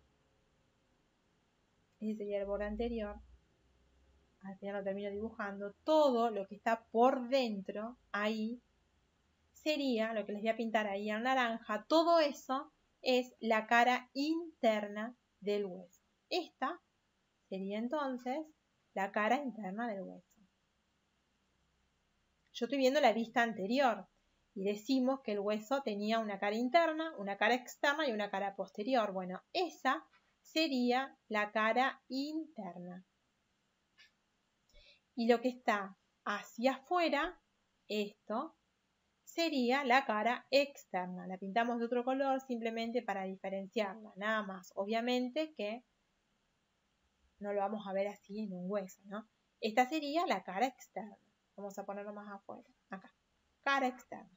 ese sería el borde anterior, al final lo termino dibujando, todo lo que está por dentro, ahí, sería, lo que les voy a pintar ahí en naranja, todo eso es la cara interna del hueso. Esta sería entonces la cara interna del hueso. Yo estoy viendo la vista anterior y decimos que el hueso tenía una cara interna, una cara externa y una cara posterior. Bueno, esa sería la cara interna. Y lo que está hacia afuera, esto, sería la cara externa. La pintamos de otro color simplemente para diferenciarla, nada más. Obviamente que no lo vamos a ver así en un hueso, ¿no? Esta sería la cara externa. Vamos a ponerlo más afuera, acá. Cara externa.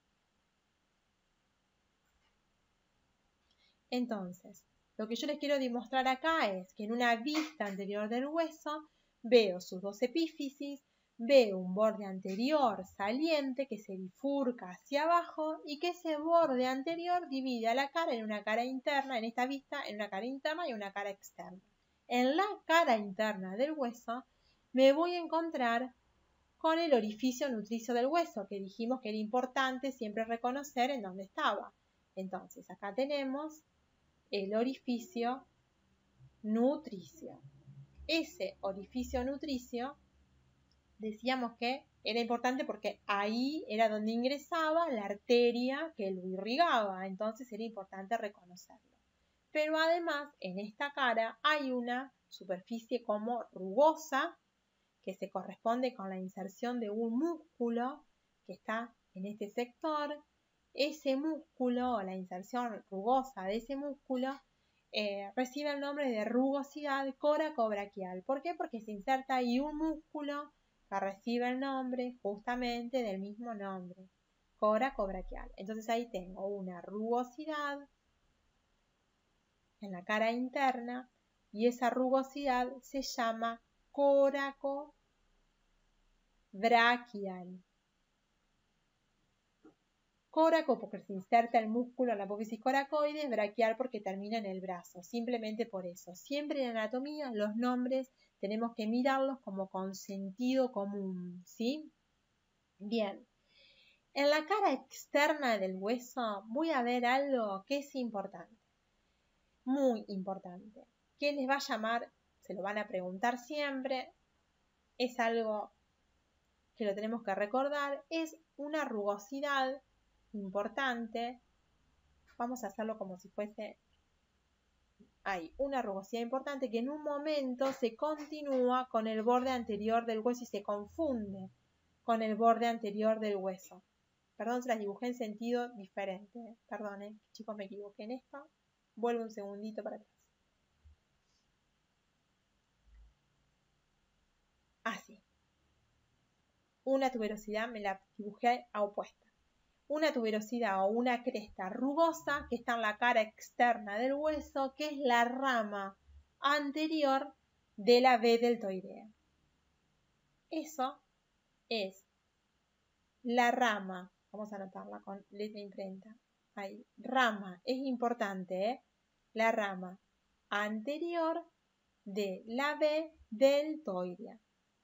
Entonces, lo que yo les quiero demostrar acá es que en una vista anterior del hueso veo sus dos epífisis, veo un borde anterior saliente que se bifurca hacia abajo y que ese borde anterior divide a la cara en una cara interna, en esta vista, en una cara interna y una cara externa. En la cara interna del hueso me voy a encontrar con el orificio nutricio del hueso, que dijimos que era importante siempre reconocer en dónde estaba. Entonces, acá tenemos el orificio nutricio. Ese orificio nutricio decíamos que era importante porque ahí era donde ingresaba la arteria que lo irrigaba, entonces era importante reconocerlo. Pero además en esta cara hay una superficie como rugosa que se corresponde con la inserción de un músculo que está en este sector. Ese músculo o la inserción rugosa de ese músculo eh, recibe el nombre de rugosidad coracobraquial. ¿Por qué? Porque se inserta ahí un músculo que recibe el nombre justamente del mismo nombre, coracobraquial. Entonces ahí tengo una rugosidad en la cara interna y esa rugosidad se llama coracobraquial. Coraco porque se inserta el músculo en la apófisis coracoides, braquial porque termina en el brazo, simplemente por eso. Siempre en anatomía los nombres tenemos que mirarlos como con sentido común, ¿sí? Bien, en la cara externa del hueso voy a ver algo que es importante, muy importante, que les va a llamar, se lo van a preguntar siempre, es algo que lo tenemos que recordar, es una rugosidad importante. Vamos a hacerlo como si fuese ahí, una rugosidad importante que en un momento se continúa con el borde anterior del hueso y se confunde con el borde anterior del hueso. Perdón, se las dibujé en sentido diferente. Perdonen, chicos, me equivoqué en esto. Vuelvo un segundito para atrás. Así. Una tuberosidad me la dibujé a opuesta. Una tuberosidad o una cresta rugosa que está en la cara externa del hueso, que es la rama anterior de la B deltoidea. Eso es la rama, vamos a anotarla con letra imprenta, ahí, rama, es importante, ¿eh? La rama anterior de la B deltoidea.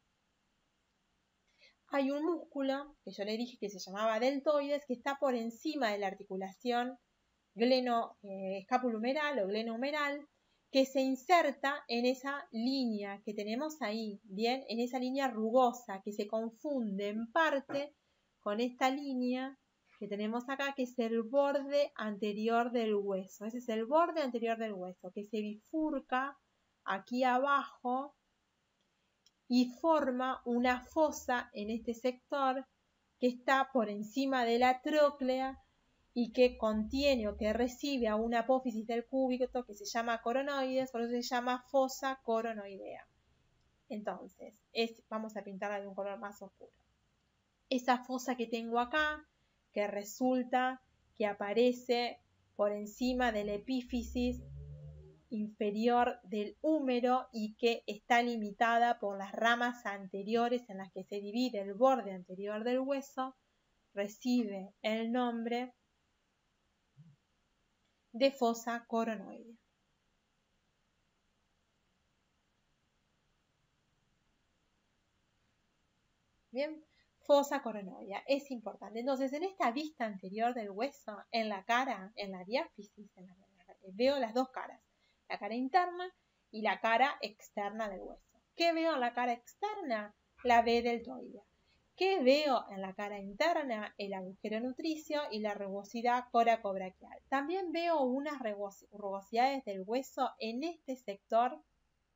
Hay un músculo, que yo le dije que se llamaba deltoides, que está por encima de la articulación gleno, eh, escapulohumeral o glenohumeral, que se inserta en esa línea que tenemos ahí, bien, en esa línea rugosa, que se confunde en parte con esta línea que tenemos acá, que es el borde anterior del hueso. Ese es el borde anterior del hueso, que se bifurca aquí abajo y forma una fosa en este sector que está por encima de la tróclea y que contiene o que recibe a una apófisis del cúbito que se llama coronoides, por eso se llama fosa coronoidea. Entonces, es, vamos a pintarla de un color más oscuro. Esa fosa que tengo acá, que resulta que aparece por encima de la epífisis inferior del húmero y que está limitada por las ramas anteriores en las que se divide el borde anterior del hueso, recibe el nombre de fosa coronoidea. Bien, fosa coronoidea es importante. Entonces, en esta vista anterior del hueso, en la cara, en la diáfisis, en la, veo las dos caras, la cara interna y la cara externa del hueso. ¿Qué veo en la cara externa? La B deltoidea. ¿Qué veo en la cara interna? El agujero nutricio y la rugosidad coracobraquial. También veo unas rugosidades del hueso en este sector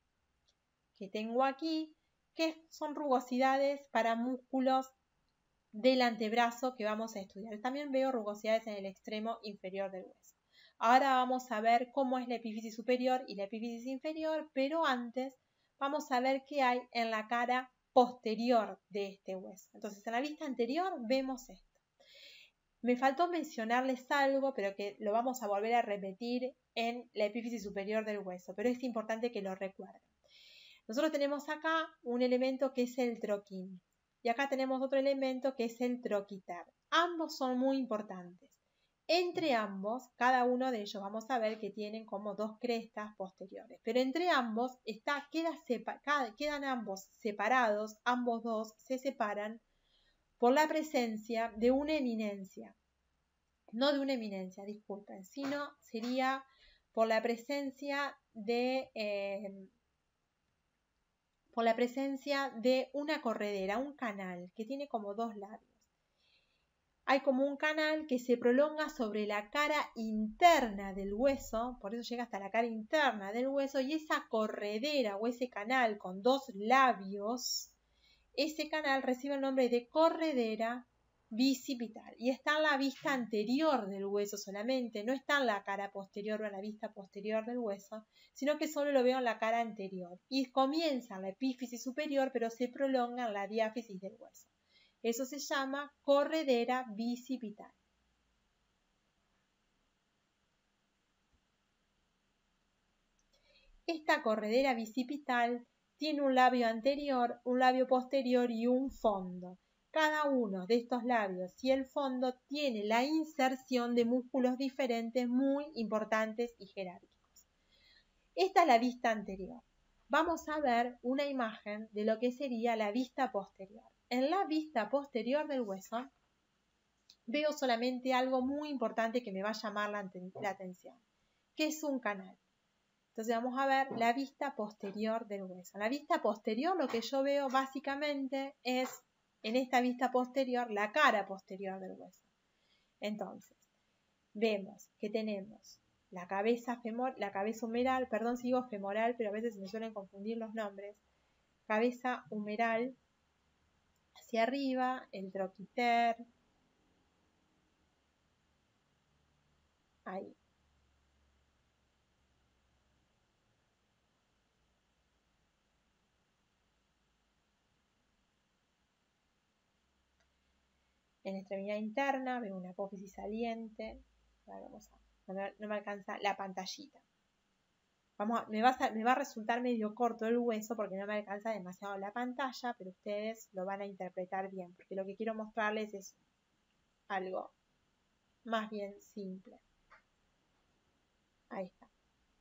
que tengo aquí, que son rugosidades para músculos del antebrazo que vamos a estudiar. También veo rugosidades en el extremo inferior del hueso. Ahora vamos a ver cómo es la epífisis superior y la epífisis inferior, pero antes vamos a ver qué hay en la cara posterior de este hueso. Entonces, en la vista anterior vemos esto. Me faltó mencionarles algo, pero que lo vamos a volver a repetir en la epífisis superior del hueso, pero es importante que lo recuerden. Nosotros tenemos acá un elemento que es el troquín y acá tenemos otro elemento que es el troquiter. Ambos son muy importantes. Entre ambos, cada uno de ellos vamos a ver que tienen como dos crestas posteriores, pero entre ambos está, queda sepa, quedan ambos separados, ambos dos se separan por la presencia de una eminencia, no de una eminencia, disculpen, sino sería por la presencia de, eh, por la presencia de una corredera, un canal que tiene como dos labios. Hay como un canal que se prolonga sobre la cara interna del hueso, por eso llega hasta la cara interna del hueso, y esa corredera o ese canal con dos labios, ese canal recibe el nombre de corredera bicipital y está en la vista anterior del hueso solamente, no está en la cara posterior o en la vista posterior del hueso, sino que solo lo veo en la cara anterior y comienza en la epífisis superior pero se prolonga en la diáfisis del hueso. Eso se llama corredera bicipital. Esta corredera bicipital tiene un labio anterior, un labio posterior y un fondo. Cada uno de estos labios y el fondo tiene la inserción de músculos diferentes muy importantes y jerárquicos. Esta es la vista anterior. Vamos a ver una imagen de lo que sería la vista posterior. En la vista posterior del hueso veo solamente algo muy importante que me va a llamar la, la atención, que es un canal. Entonces vamos a ver la vista posterior del hueso. En la vista posterior lo que yo veo básicamente es, en esta vista posterior, la cara posterior del hueso. Entonces, vemos que tenemos la cabeza, femor, la cabeza humeral, perdón si digo femoral, pero a veces se me suelen confundir los nombres. Cabeza humeral hacia arriba, el troquiter, ahí. En la extremidad interna veo una apófisis saliente. Vamos a, no, me, no me alcanza la pantallita. Vamos a, me, va a, me va a resultar medio corto el hueso porque no me alcanza demasiado la pantalla, pero ustedes lo van a interpretar bien, porque lo que quiero mostrarles es algo más bien simple. Ahí está.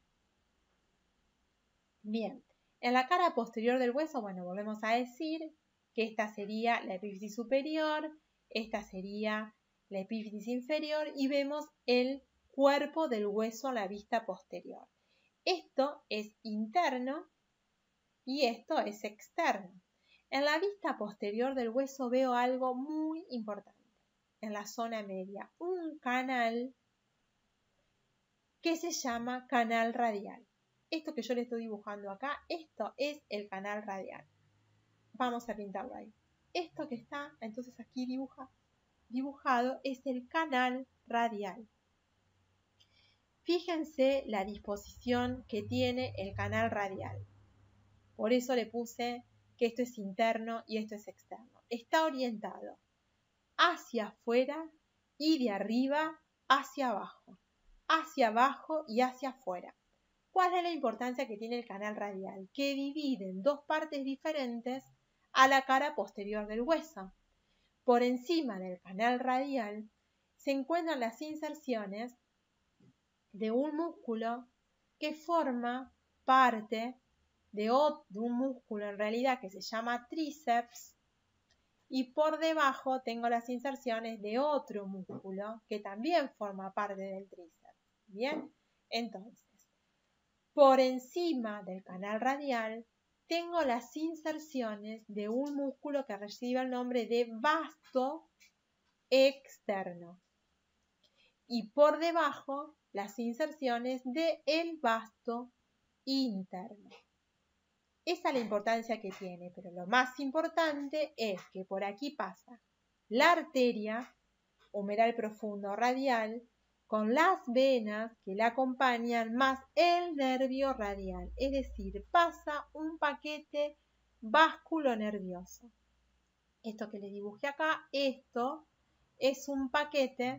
Bien, en la cara posterior del hueso, bueno, volvemos a decir que esta sería la epífisis superior, esta sería la epífisis inferior y vemos el cuerpo del hueso a la vista posterior. Esto es interno y esto es externo. En la vista posterior del hueso veo algo muy importante. En la zona media, un canal que se llama canal radial. Esto que yo le estoy dibujando acá, esto es el canal radial. Vamos a pintarlo ahí. Esto que está, entonces aquí dibuja, dibujado, es el canal radial. Fíjense la disposición que tiene el canal radial. Por eso le puse que esto es interno y esto es externo. Está orientado hacia afuera y de arriba hacia abajo. Hacia abajo y hacia afuera. ¿Cuál es la importancia que tiene el canal radial? Que divide en dos partes diferentes a la cara posterior del hueso. Por encima del canal radial se encuentran las inserciones de un músculo que forma parte de, de un músculo en realidad que se llama tríceps y por debajo tengo las inserciones de otro músculo que también forma parte del tríceps. Bien, entonces, por encima del canal radial tengo las inserciones de un músculo que recibe el nombre de vasto externo y por debajo las inserciones del vasto interno. Esa es la importancia que tiene, pero lo más importante es que por aquí pasa la arteria humeral profundo radial con las venas que la acompañan más el nervio radial, es decir, pasa un paquete vasculonervioso. Esto que le dibujé acá, esto es un paquete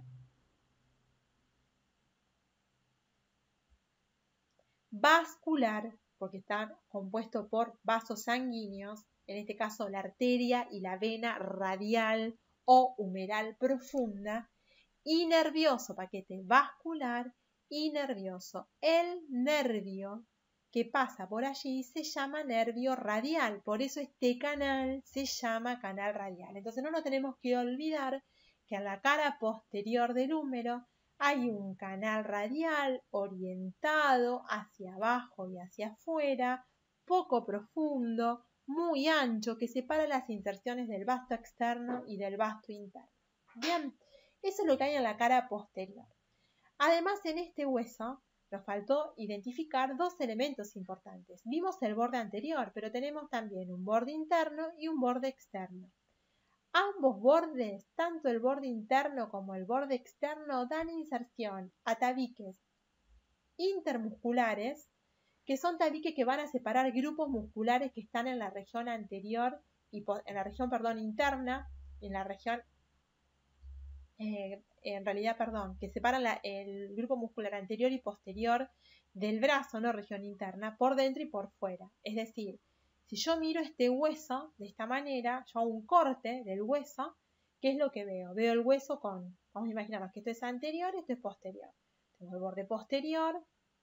vascular, porque está compuesto por vasos sanguíneos, en este caso la arteria y la vena radial o humeral profunda, y nervioso, paquete vascular y nervioso. El nervio que pasa por allí se llama nervio radial, por eso este canal se llama canal radial. Entonces no nos tenemos que olvidar que en la cara posterior del húmero hay un canal radial orientado hacia abajo y hacia afuera, poco profundo, muy ancho, que separa las inserciones del vasto externo y del vasto interno. Bien, eso es lo que hay en la cara posterior. Además, en este hueso nos faltó identificar dos elementos importantes. Vimos el borde anterior, pero tenemos también un borde interno y un borde externo. Ambos bordes, tanto el borde interno como el borde externo, dan inserción a tabiques intermusculares, que son tabiques que van a separar grupos musculares que están en la región anterior y en la región, perdón, interna, en la región, eh, en realidad, perdón, que separan la, el grupo muscular anterior y posterior del brazo, no región interna, por dentro y por fuera. Es decir, si yo miro este hueso de esta manera, yo hago un corte del hueso, ¿qué es lo que veo? Veo el hueso con, vamos a imaginarnos que esto es anterior y esto es posterior. Tengo el borde posterior,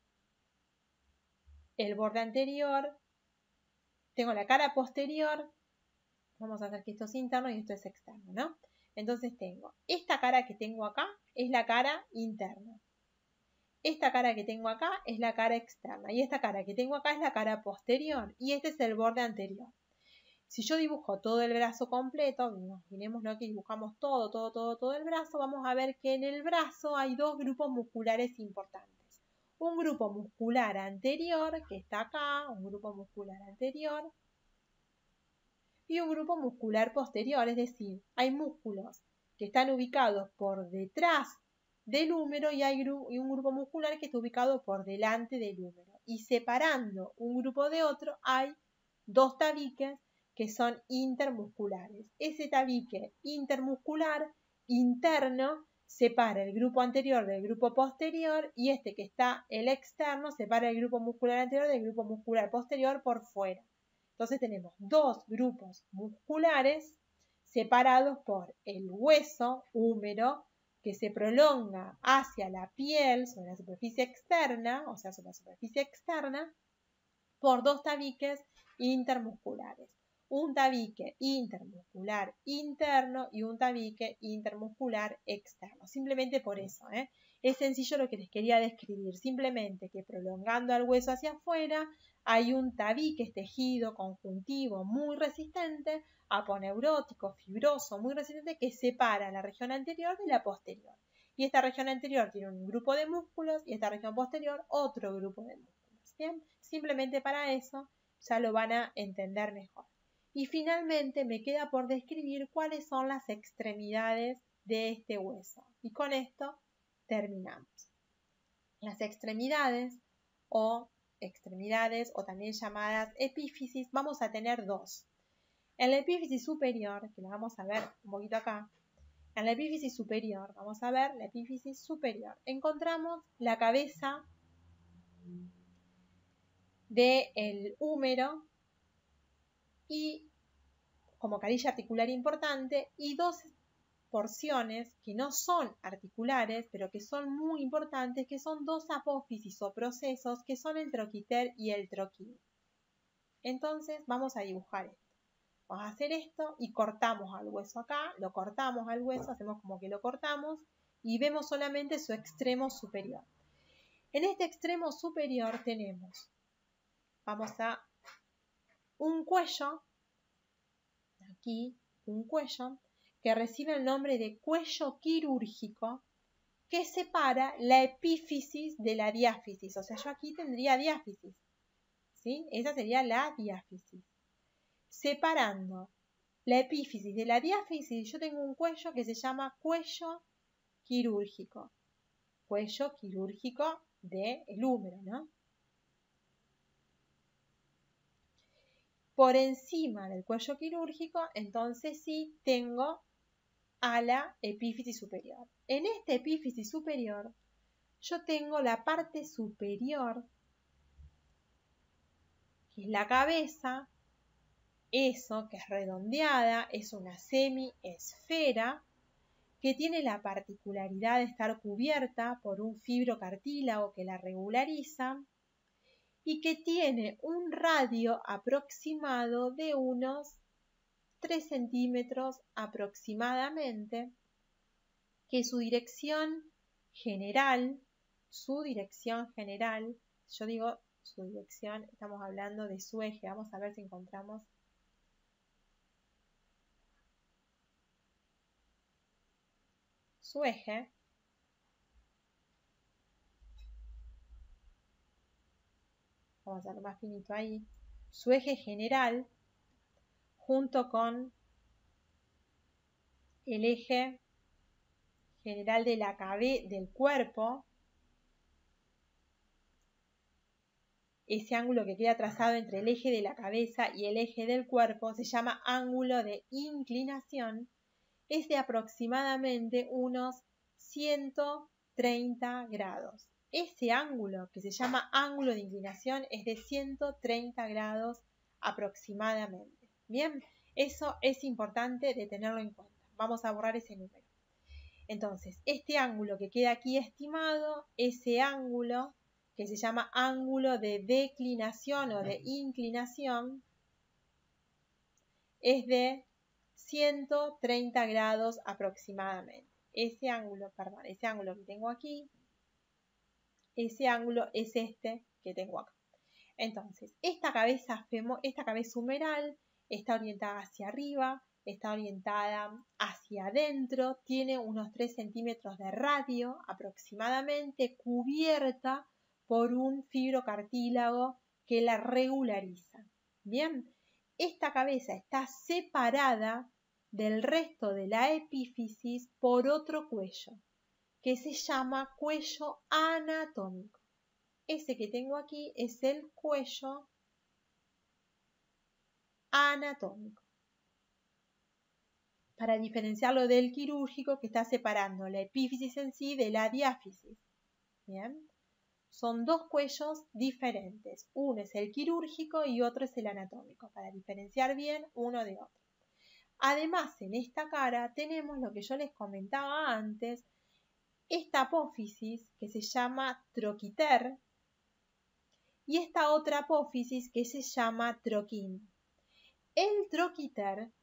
el borde anterior, tengo la cara posterior, vamos a hacer que esto es interno y esto es externo, ¿no? Entonces tengo, esta cara que tengo acá es la cara interna. Esta cara que tengo acá es la cara externa y esta cara que tengo acá es la cara posterior y este es el borde anterior. Si yo dibujo todo el brazo completo, imaginémonos que dibujamos todo, todo, todo, todo el brazo, vamos a ver que en el brazo hay dos grupos musculares importantes. Un grupo muscular anterior, que está acá, un grupo muscular anterior, y un grupo muscular posterior, es decir, hay músculos que están ubicados por detrás del húmero y hay y un grupo muscular que está ubicado por delante del húmero. Y separando un grupo de otro hay dos tabiques que son intermusculares. Ese tabique intermuscular interno separa el grupo anterior del grupo posterior y este que está el externo separa el grupo muscular anterior del grupo muscular posterior por fuera. Entonces tenemos dos grupos musculares separados por el hueso húmero que se prolonga hacia la piel sobre la superficie externa, o sea, sobre la superficie externa, por dos tabiques intermusculares. Un tabique intermuscular interno y un tabique intermuscular externo. Simplemente por eso, ¿eh? Es sencillo lo que les quería describir. Simplemente que prolongando al hueso hacia afuera hay un tabique, es tejido conjuntivo muy resistente, aponeurótico, fibroso, muy resistente, que separa la región anterior de la posterior. Y esta región anterior tiene un grupo de músculos y esta región posterior otro grupo de músculos. ¿Bien? Simplemente para eso ya lo van a entender mejor. Y finalmente me queda por describir cuáles son las extremidades de este hueso. Y con esto terminamos. Las extremidades o extremidades o también llamadas epífisis vamos a tener dos. En la epífisis superior, que la vamos a ver un poquito acá, en la epífisis superior, vamos a ver la epífisis superior, encontramos la cabeza del húmero y como carilla articular importante y dos porciones que no son articulares pero que son muy importantes, que son dos apófisis o procesos que son el troquiter y el troquín. Entonces vamos a dibujar esto. Vamos a hacer esto y cortamos al hueso acá, lo cortamos al hueso, hacemos como que lo cortamos y vemos solamente su extremo superior. En este extremo superior tenemos, vamos a un cuello, aquí un cuello, que recibe el nombre de cuello quirúrgico, que separa la epífisis de la diáfisis. O sea, yo aquí tendría diáfisis, ¿sí? Esa sería la diáfisis. Separando la epífisis de la diáfisis, yo tengo un cuello que se llama cuello quirúrgico. Cuello quirúrgico del húmero, ¿no? Por encima del cuello quirúrgico, entonces sí tengo a la epífisis superior. En esta epífisis superior, yo tengo la parte superior, que es la cabeza, eso que es redondeada, es una semiesfera, que tiene la particularidad de estar cubierta por un fibrocartílago que la regulariza y que tiene un radio aproximado de unos tres centímetros aproximadamente, que su dirección general, su dirección general, yo digo su dirección, estamos hablando de su eje, vamos a ver si encontramos su eje, vamos a hacerlo más finito ahí, su eje general junto con el eje general de la cabeza del cuerpo, ese ángulo que queda trazado entre el eje de la cabeza y el eje del cuerpo se llama ángulo de inclinación, es de aproximadamente unos ciento treinta grados. Ese ángulo que se llama ángulo de inclinación es de ciento treinta grados aproximadamente. Bien, eso es importante de tenerlo en cuenta. Vamos a borrar ese número. Entonces, este ángulo que queda aquí estimado, ese ángulo que se llama ángulo de declinación o de inclinación, es de ciento treinta grados aproximadamente. Ese ángulo, perdón, ese ángulo que tengo aquí, ese ángulo es este que tengo acá. Entonces, esta cabeza, esta cabeza humeral está orientada hacia arriba, está orientada hacia adentro, tiene unos tres centímetros de radio aproximadamente, cubierta por un fibrocartílago que la regulariza. Bien, esta cabeza está separada del resto de la epífisis por otro cuello, que se llama cuello anatómico. Ese que tengo aquí es el cuello anatómico. Para diferenciarlo del quirúrgico, que está separando la epífisis en sí de la diáfisis. Bien, son dos cuellos diferentes. Uno es el quirúrgico y otro es el anatómico, para diferenciar bien uno de otro. Además, en esta cara tenemos lo que yo les comentaba antes, esta apófisis que se llama troquiter y esta otra apófisis que se llama troquín. El troquiter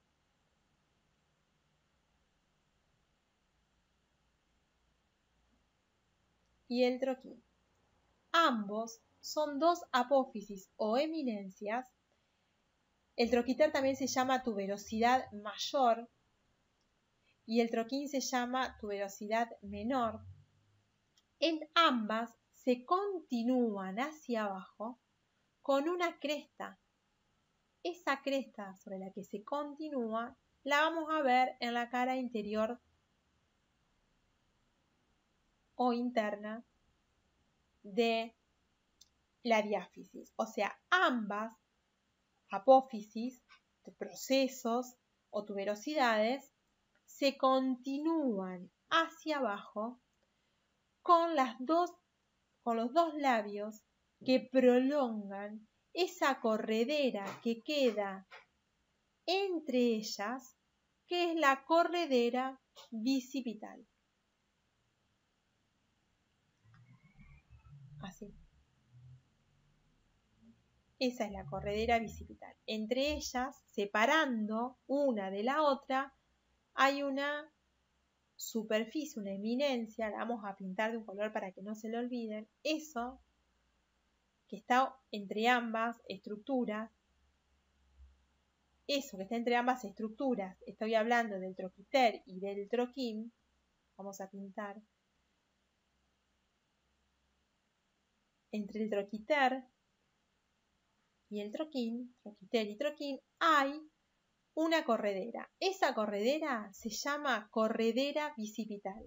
y el troquín. Ambos son dos apófisis o eminencias. El troquiter también se llama tuberosidad mayor y el troquín se llama tuberosidad menor. En ambas se continúan hacia abajo con una cresta. Esa cresta sobre la que se continúa la vamos a ver en la cara interior o interna de la diáfisis. O sea, ambas apófisis, procesos o tuberosidades se continúan hacia abajo con, las dos, con los dos labios que prolongan esa corredera que queda entre ellas, que es la corredera bicipital. Así. Esa es la corredera bicipital. Entre ellas, separando una de la otra, hay una superficie, una eminencia, la vamos a pintar de un color para que no se lo olviden. Eso que está entre ambas estructuras, eso que está entre ambas estructuras, estoy hablando del troquiter y del troquín, vamos a pintar. Entre el troquiter y el troquín, troquiter y troquín, hay una corredera. Esa corredera se llama corredera bicipital.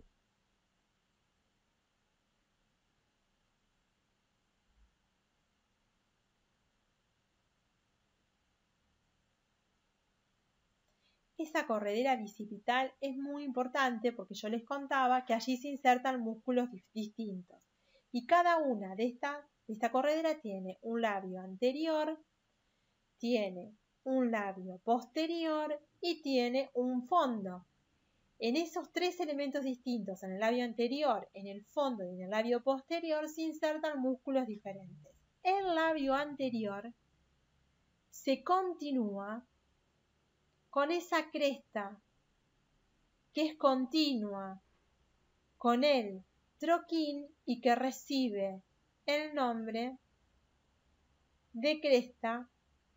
Esa corredera bicipital es muy importante porque yo les contaba que allí se insertan músculos distintos. Y cada una de estas, de esta corredera tiene un labio anterior, tiene un labio posterior y tiene un fondo. En esos tres elementos distintos, en el labio anterior, en el fondo y en el labio posterior, se insertan músculos diferentes. El labio anterior se continúa con esa cresta que es continua con el troquín y que recibe el nombre de cresta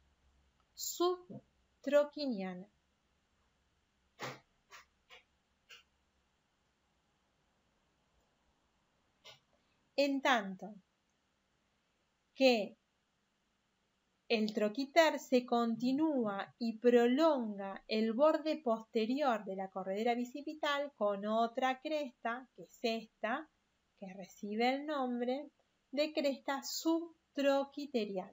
subtroquiniana. En tanto que el troquiter se continúa y prolonga el borde posterior de la corredera bicipital con otra cresta, que es esta, que recibe el nombre de cresta subtroquiteriana.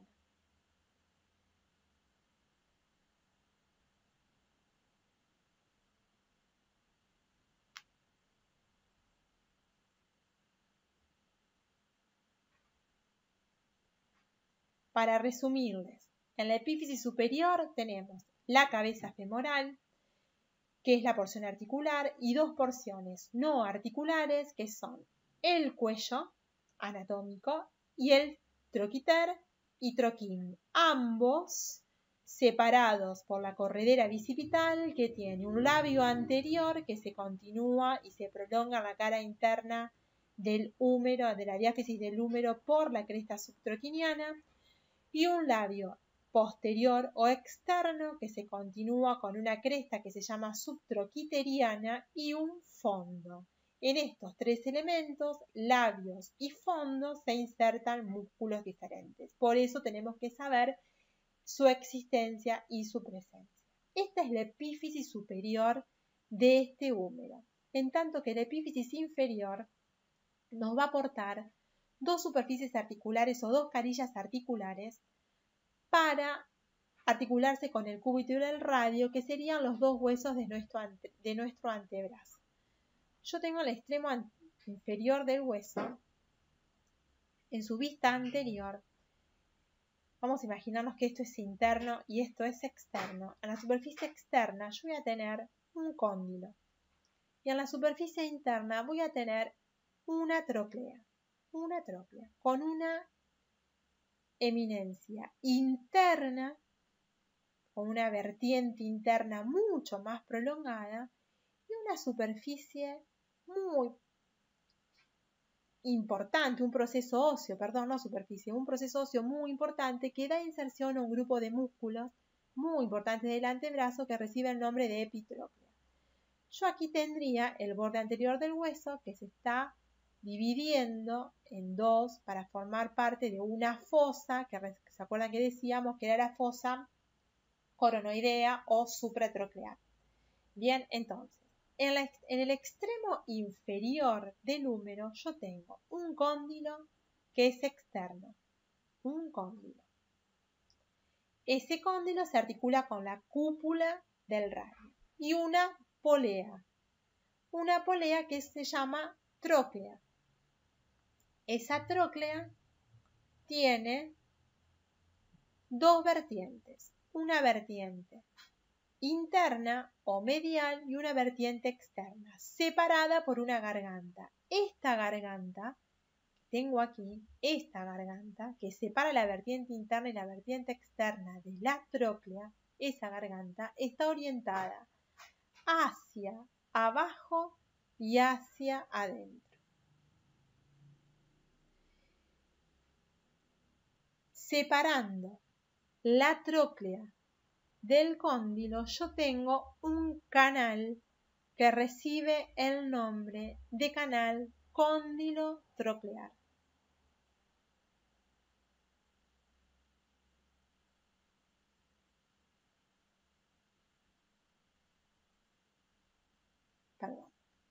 Para resumirles, en la epífisis superior tenemos la cabeza femoral, que es la porción articular, y dos porciones no articulares, que son el cuello anatómico y el troquiter y troquín, ambos separados por la corredera bicipital, que tiene un labio anterior que se continúa y se prolonga en la cara interna del húmero, de la diáfisis del húmero por la cresta subtroquiniana, y un labio posterior o externo que se continúa con una cresta que se llama subtroquiteriana y un fondo. En estos tres elementos, labios y fondos, se insertan músculos diferentes. Por eso tenemos que saber su existencia y su presencia. Esta es la epífisis superior de este húmero, en tanto que la epífisis inferior nos va a aportar dos superficies articulares o dos carillas articulares para articularse con el cúbito y el radio, que serían los dos huesos de nuestro, ante, de nuestro antebrazo. Yo tengo el extremo inferior del hueso en su vista anterior. Vamos a imaginarnos que esto es interno y esto es externo. En la superficie externa yo voy a tener un cóndilo y en la superficie interna voy a tener una tróclea, una tróclea con una eminencia interna o una vertiente interna mucho más prolongada y una superficie muy importante, un proceso óseo, perdón, no superficie, un proceso óseo muy importante que da inserción a un grupo de músculos muy importantes del antebrazo que recibe el nombre de epitróclea. Yo aquí tendría el borde anterior del hueso que se está dividiendo en dos para formar parte de una fosa, que se acuerdan que decíamos que era la fosa coronoidea o supratroclear. Bien, entonces, en, la, en el extremo inferior del húmero yo tengo un cóndilo que es externo, un cóndilo. Ese cóndilo se articula con la cúpula del radio y una polea, una polea que se llama tróclea. Esa tróclea tiene dos vertientes, una vertiente interna o medial y una vertiente externa, separada por una garganta. Esta garganta, que tengo aquí, esta garganta, que separa la vertiente interna y la vertiente externa de la tróclea, esa garganta está orientada hacia abajo y hacia adentro. Separando la tróclea del cóndilo, yo tengo un canal que recibe el nombre de canal cóndilo-troclear. perdón.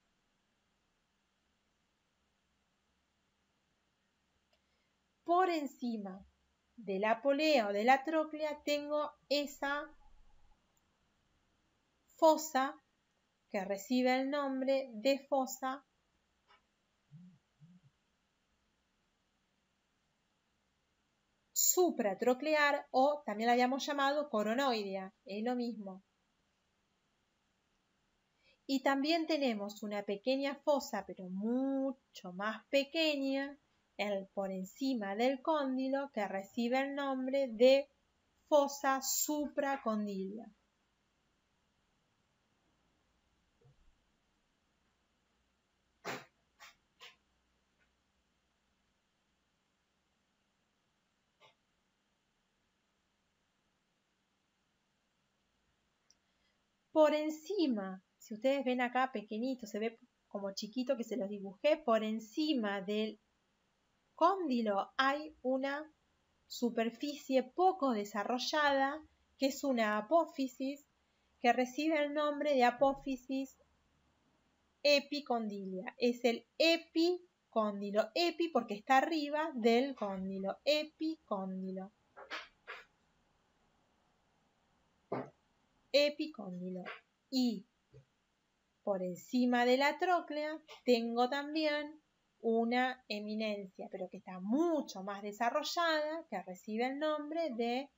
Por encima de la polea o de la tróclea tengo esa fosa que recibe el nombre de fosa supratroclear o también la habíamos llamado coronoidea, es lo mismo. Y también tenemos una pequeña fosa, pero mucho más pequeña, el, por encima del cóndilo, que recibe el nombre de fosa supracondilia. Por encima, si ustedes ven acá pequeñito, se ve como chiquito que se los dibujé, por encima del cóndilo hay una superficie poco desarrollada, que es una apófisis, que recibe el nombre de apófisis epicondilia. Es el epicóndilo. Epi porque está arriba del cóndilo. Epicóndilo. Epicóndilo. Y por encima de la tróclea tengo también una eminencia, pero que está mucho más desarrollada, que recibe el nombre de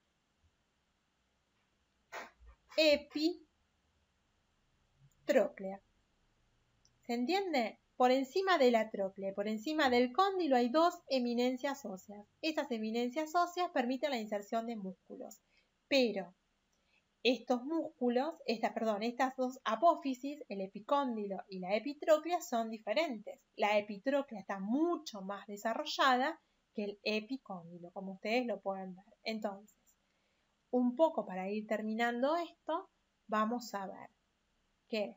epitróclea. ¿Se entiende? Por encima de la tróclea, por encima del cóndilo hay dos eminencias óseas. Estas eminencias óseas permiten la inserción de músculos, pero estos músculos, esta, perdón, estas dos apófisis, el epicóndilo y la epitróclea, son diferentes. La epitróclea está mucho más desarrollada que el epicóndilo, como ustedes lo pueden ver. Entonces, un poco para ir terminando esto, vamos a ver que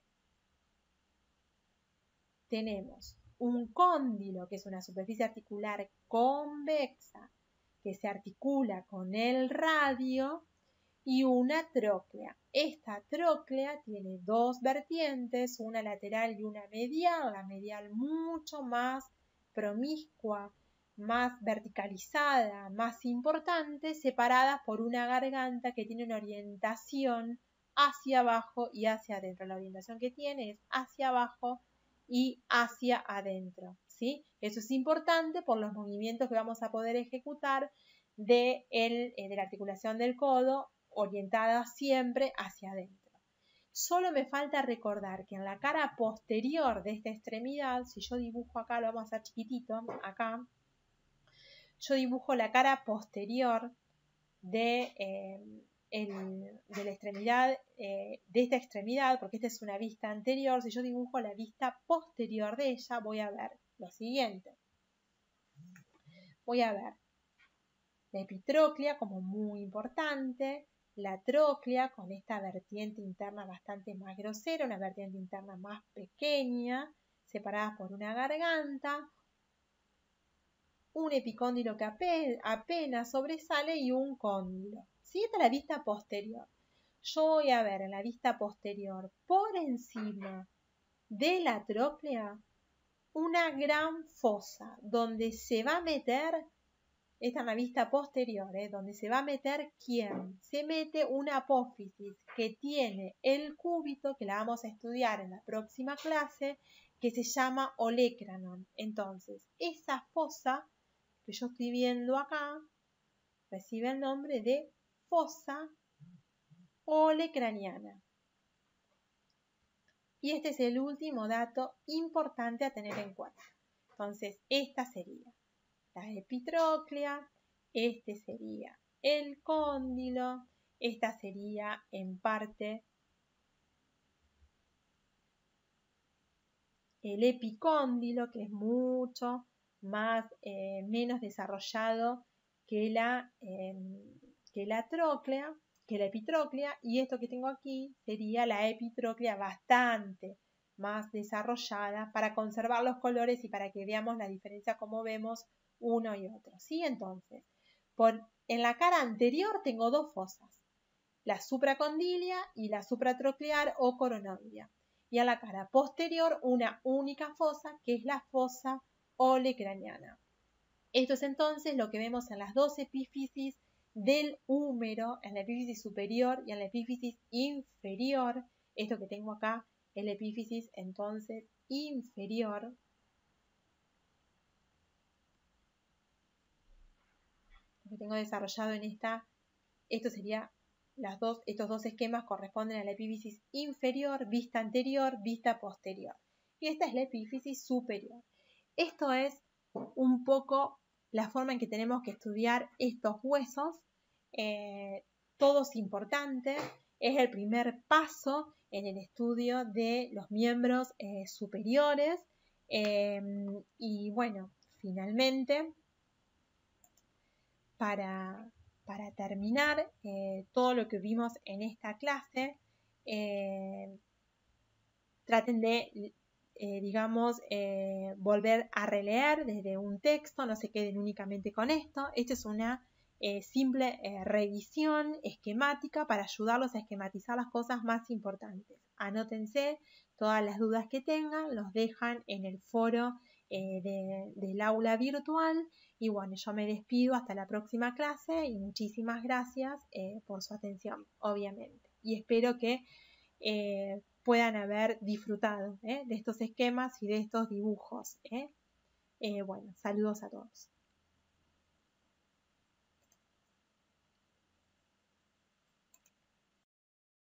tenemos un cóndilo, que es una superficie articular convexa, que se articula con el radio, y una tróclea. Esta tróclea tiene dos vertientes, una lateral y una medial, la medial mucho más promiscua, más verticalizada, más importante, separadas por una garganta que tiene una orientación hacia abajo y hacia adentro. La orientación que tiene es hacia abajo y hacia adentro, ¿sí? Eso es importante por los movimientos que vamos a poder ejecutar de, el, de la articulación del codo, orientada siempre hacia adentro. Solo me falta recordar que en la cara posterior de esta extremidad, si yo dibujo acá, lo vamos a hacer chiquitito, acá, yo dibujo la cara posterior de, eh, el, de la extremidad, eh, de esta extremidad, porque esta es una vista anterior. Si yo dibujo la vista posterior de ella, voy a ver lo siguiente. Voy a ver la epitróclea como muy importante, la tróclea con esta vertiente interna bastante más grosera, una vertiente interna más pequeña, separadas por una garganta, un epicóndilo que apenas sobresale y un cóndilo. ¿Sí? Esta es la vista posterior. Yo voy a ver en la vista posterior, por encima de la tróclea, una gran fosa donde se va a meter. Esta es la vista posterior, ¿eh? Donde se va a meter ¿quién? Se mete una apófisis que tiene el cúbito, que la vamos a estudiar en la próxima clase, que se llama olecranon. Entonces, esa fosa que yo estoy viendo acá recibe el nombre de fosa olecraniana. Y este es el último dato importante a tener en cuenta. Entonces, esta sería la epitróclea. Este sería el cóndilo, esta sería en parte el epicóndilo, que es mucho más, eh, menos desarrollado que la, eh, que la tróclea, que la epitróclea, y esto que tengo aquí sería la epitróclea bastante más desarrollada para conservar los colores y para que veamos la diferencia como vemos uno y otro, ¿sí? Entonces, por, en la cara anterior tengo dos fosas, la supracondilia y la supratroclear o coronoidea. y a la cara posterior una única fosa, que es la fosa olecraniana. Esto es entonces lo que vemos en las dos epífisis del húmero, en la epífisis superior y en la epífisis inferior. Esto que tengo acá es la epífisis entonces inferior. Lo que tengo desarrollado en esta, esto sería las dos, estos dos esquemas corresponden a la epífisis inferior, vista anterior, vista posterior. Y esta es la epífisis superior. Esto es un poco la forma en que tenemos que estudiar estos huesos. Eh, todos importantes. Es el primer paso en el estudio de los miembros eh, superiores. Eh, y bueno, finalmente, para, para terminar eh, todo lo que vimos en esta clase, eh, traten de, eh, digamos, eh, volver a releer desde un texto, no se queden únicamente con esto. Esta es una eh, simple eh, revisión esquemática para ayudarlos a esquematizar las cosas más importantes. Anótense todas las dudas que tengan, los dejan en el foro eh, de, del aula virtual. Y bueno, yo me despido hasta la próxima clase y muchísimas gracias eh, por su atención, obviamente. Y espero que eh, puedan haber disfrutado ¿eh? de estos esquemas y de estos dibujos. ¿eh? Eh, bueno, saludos a todos.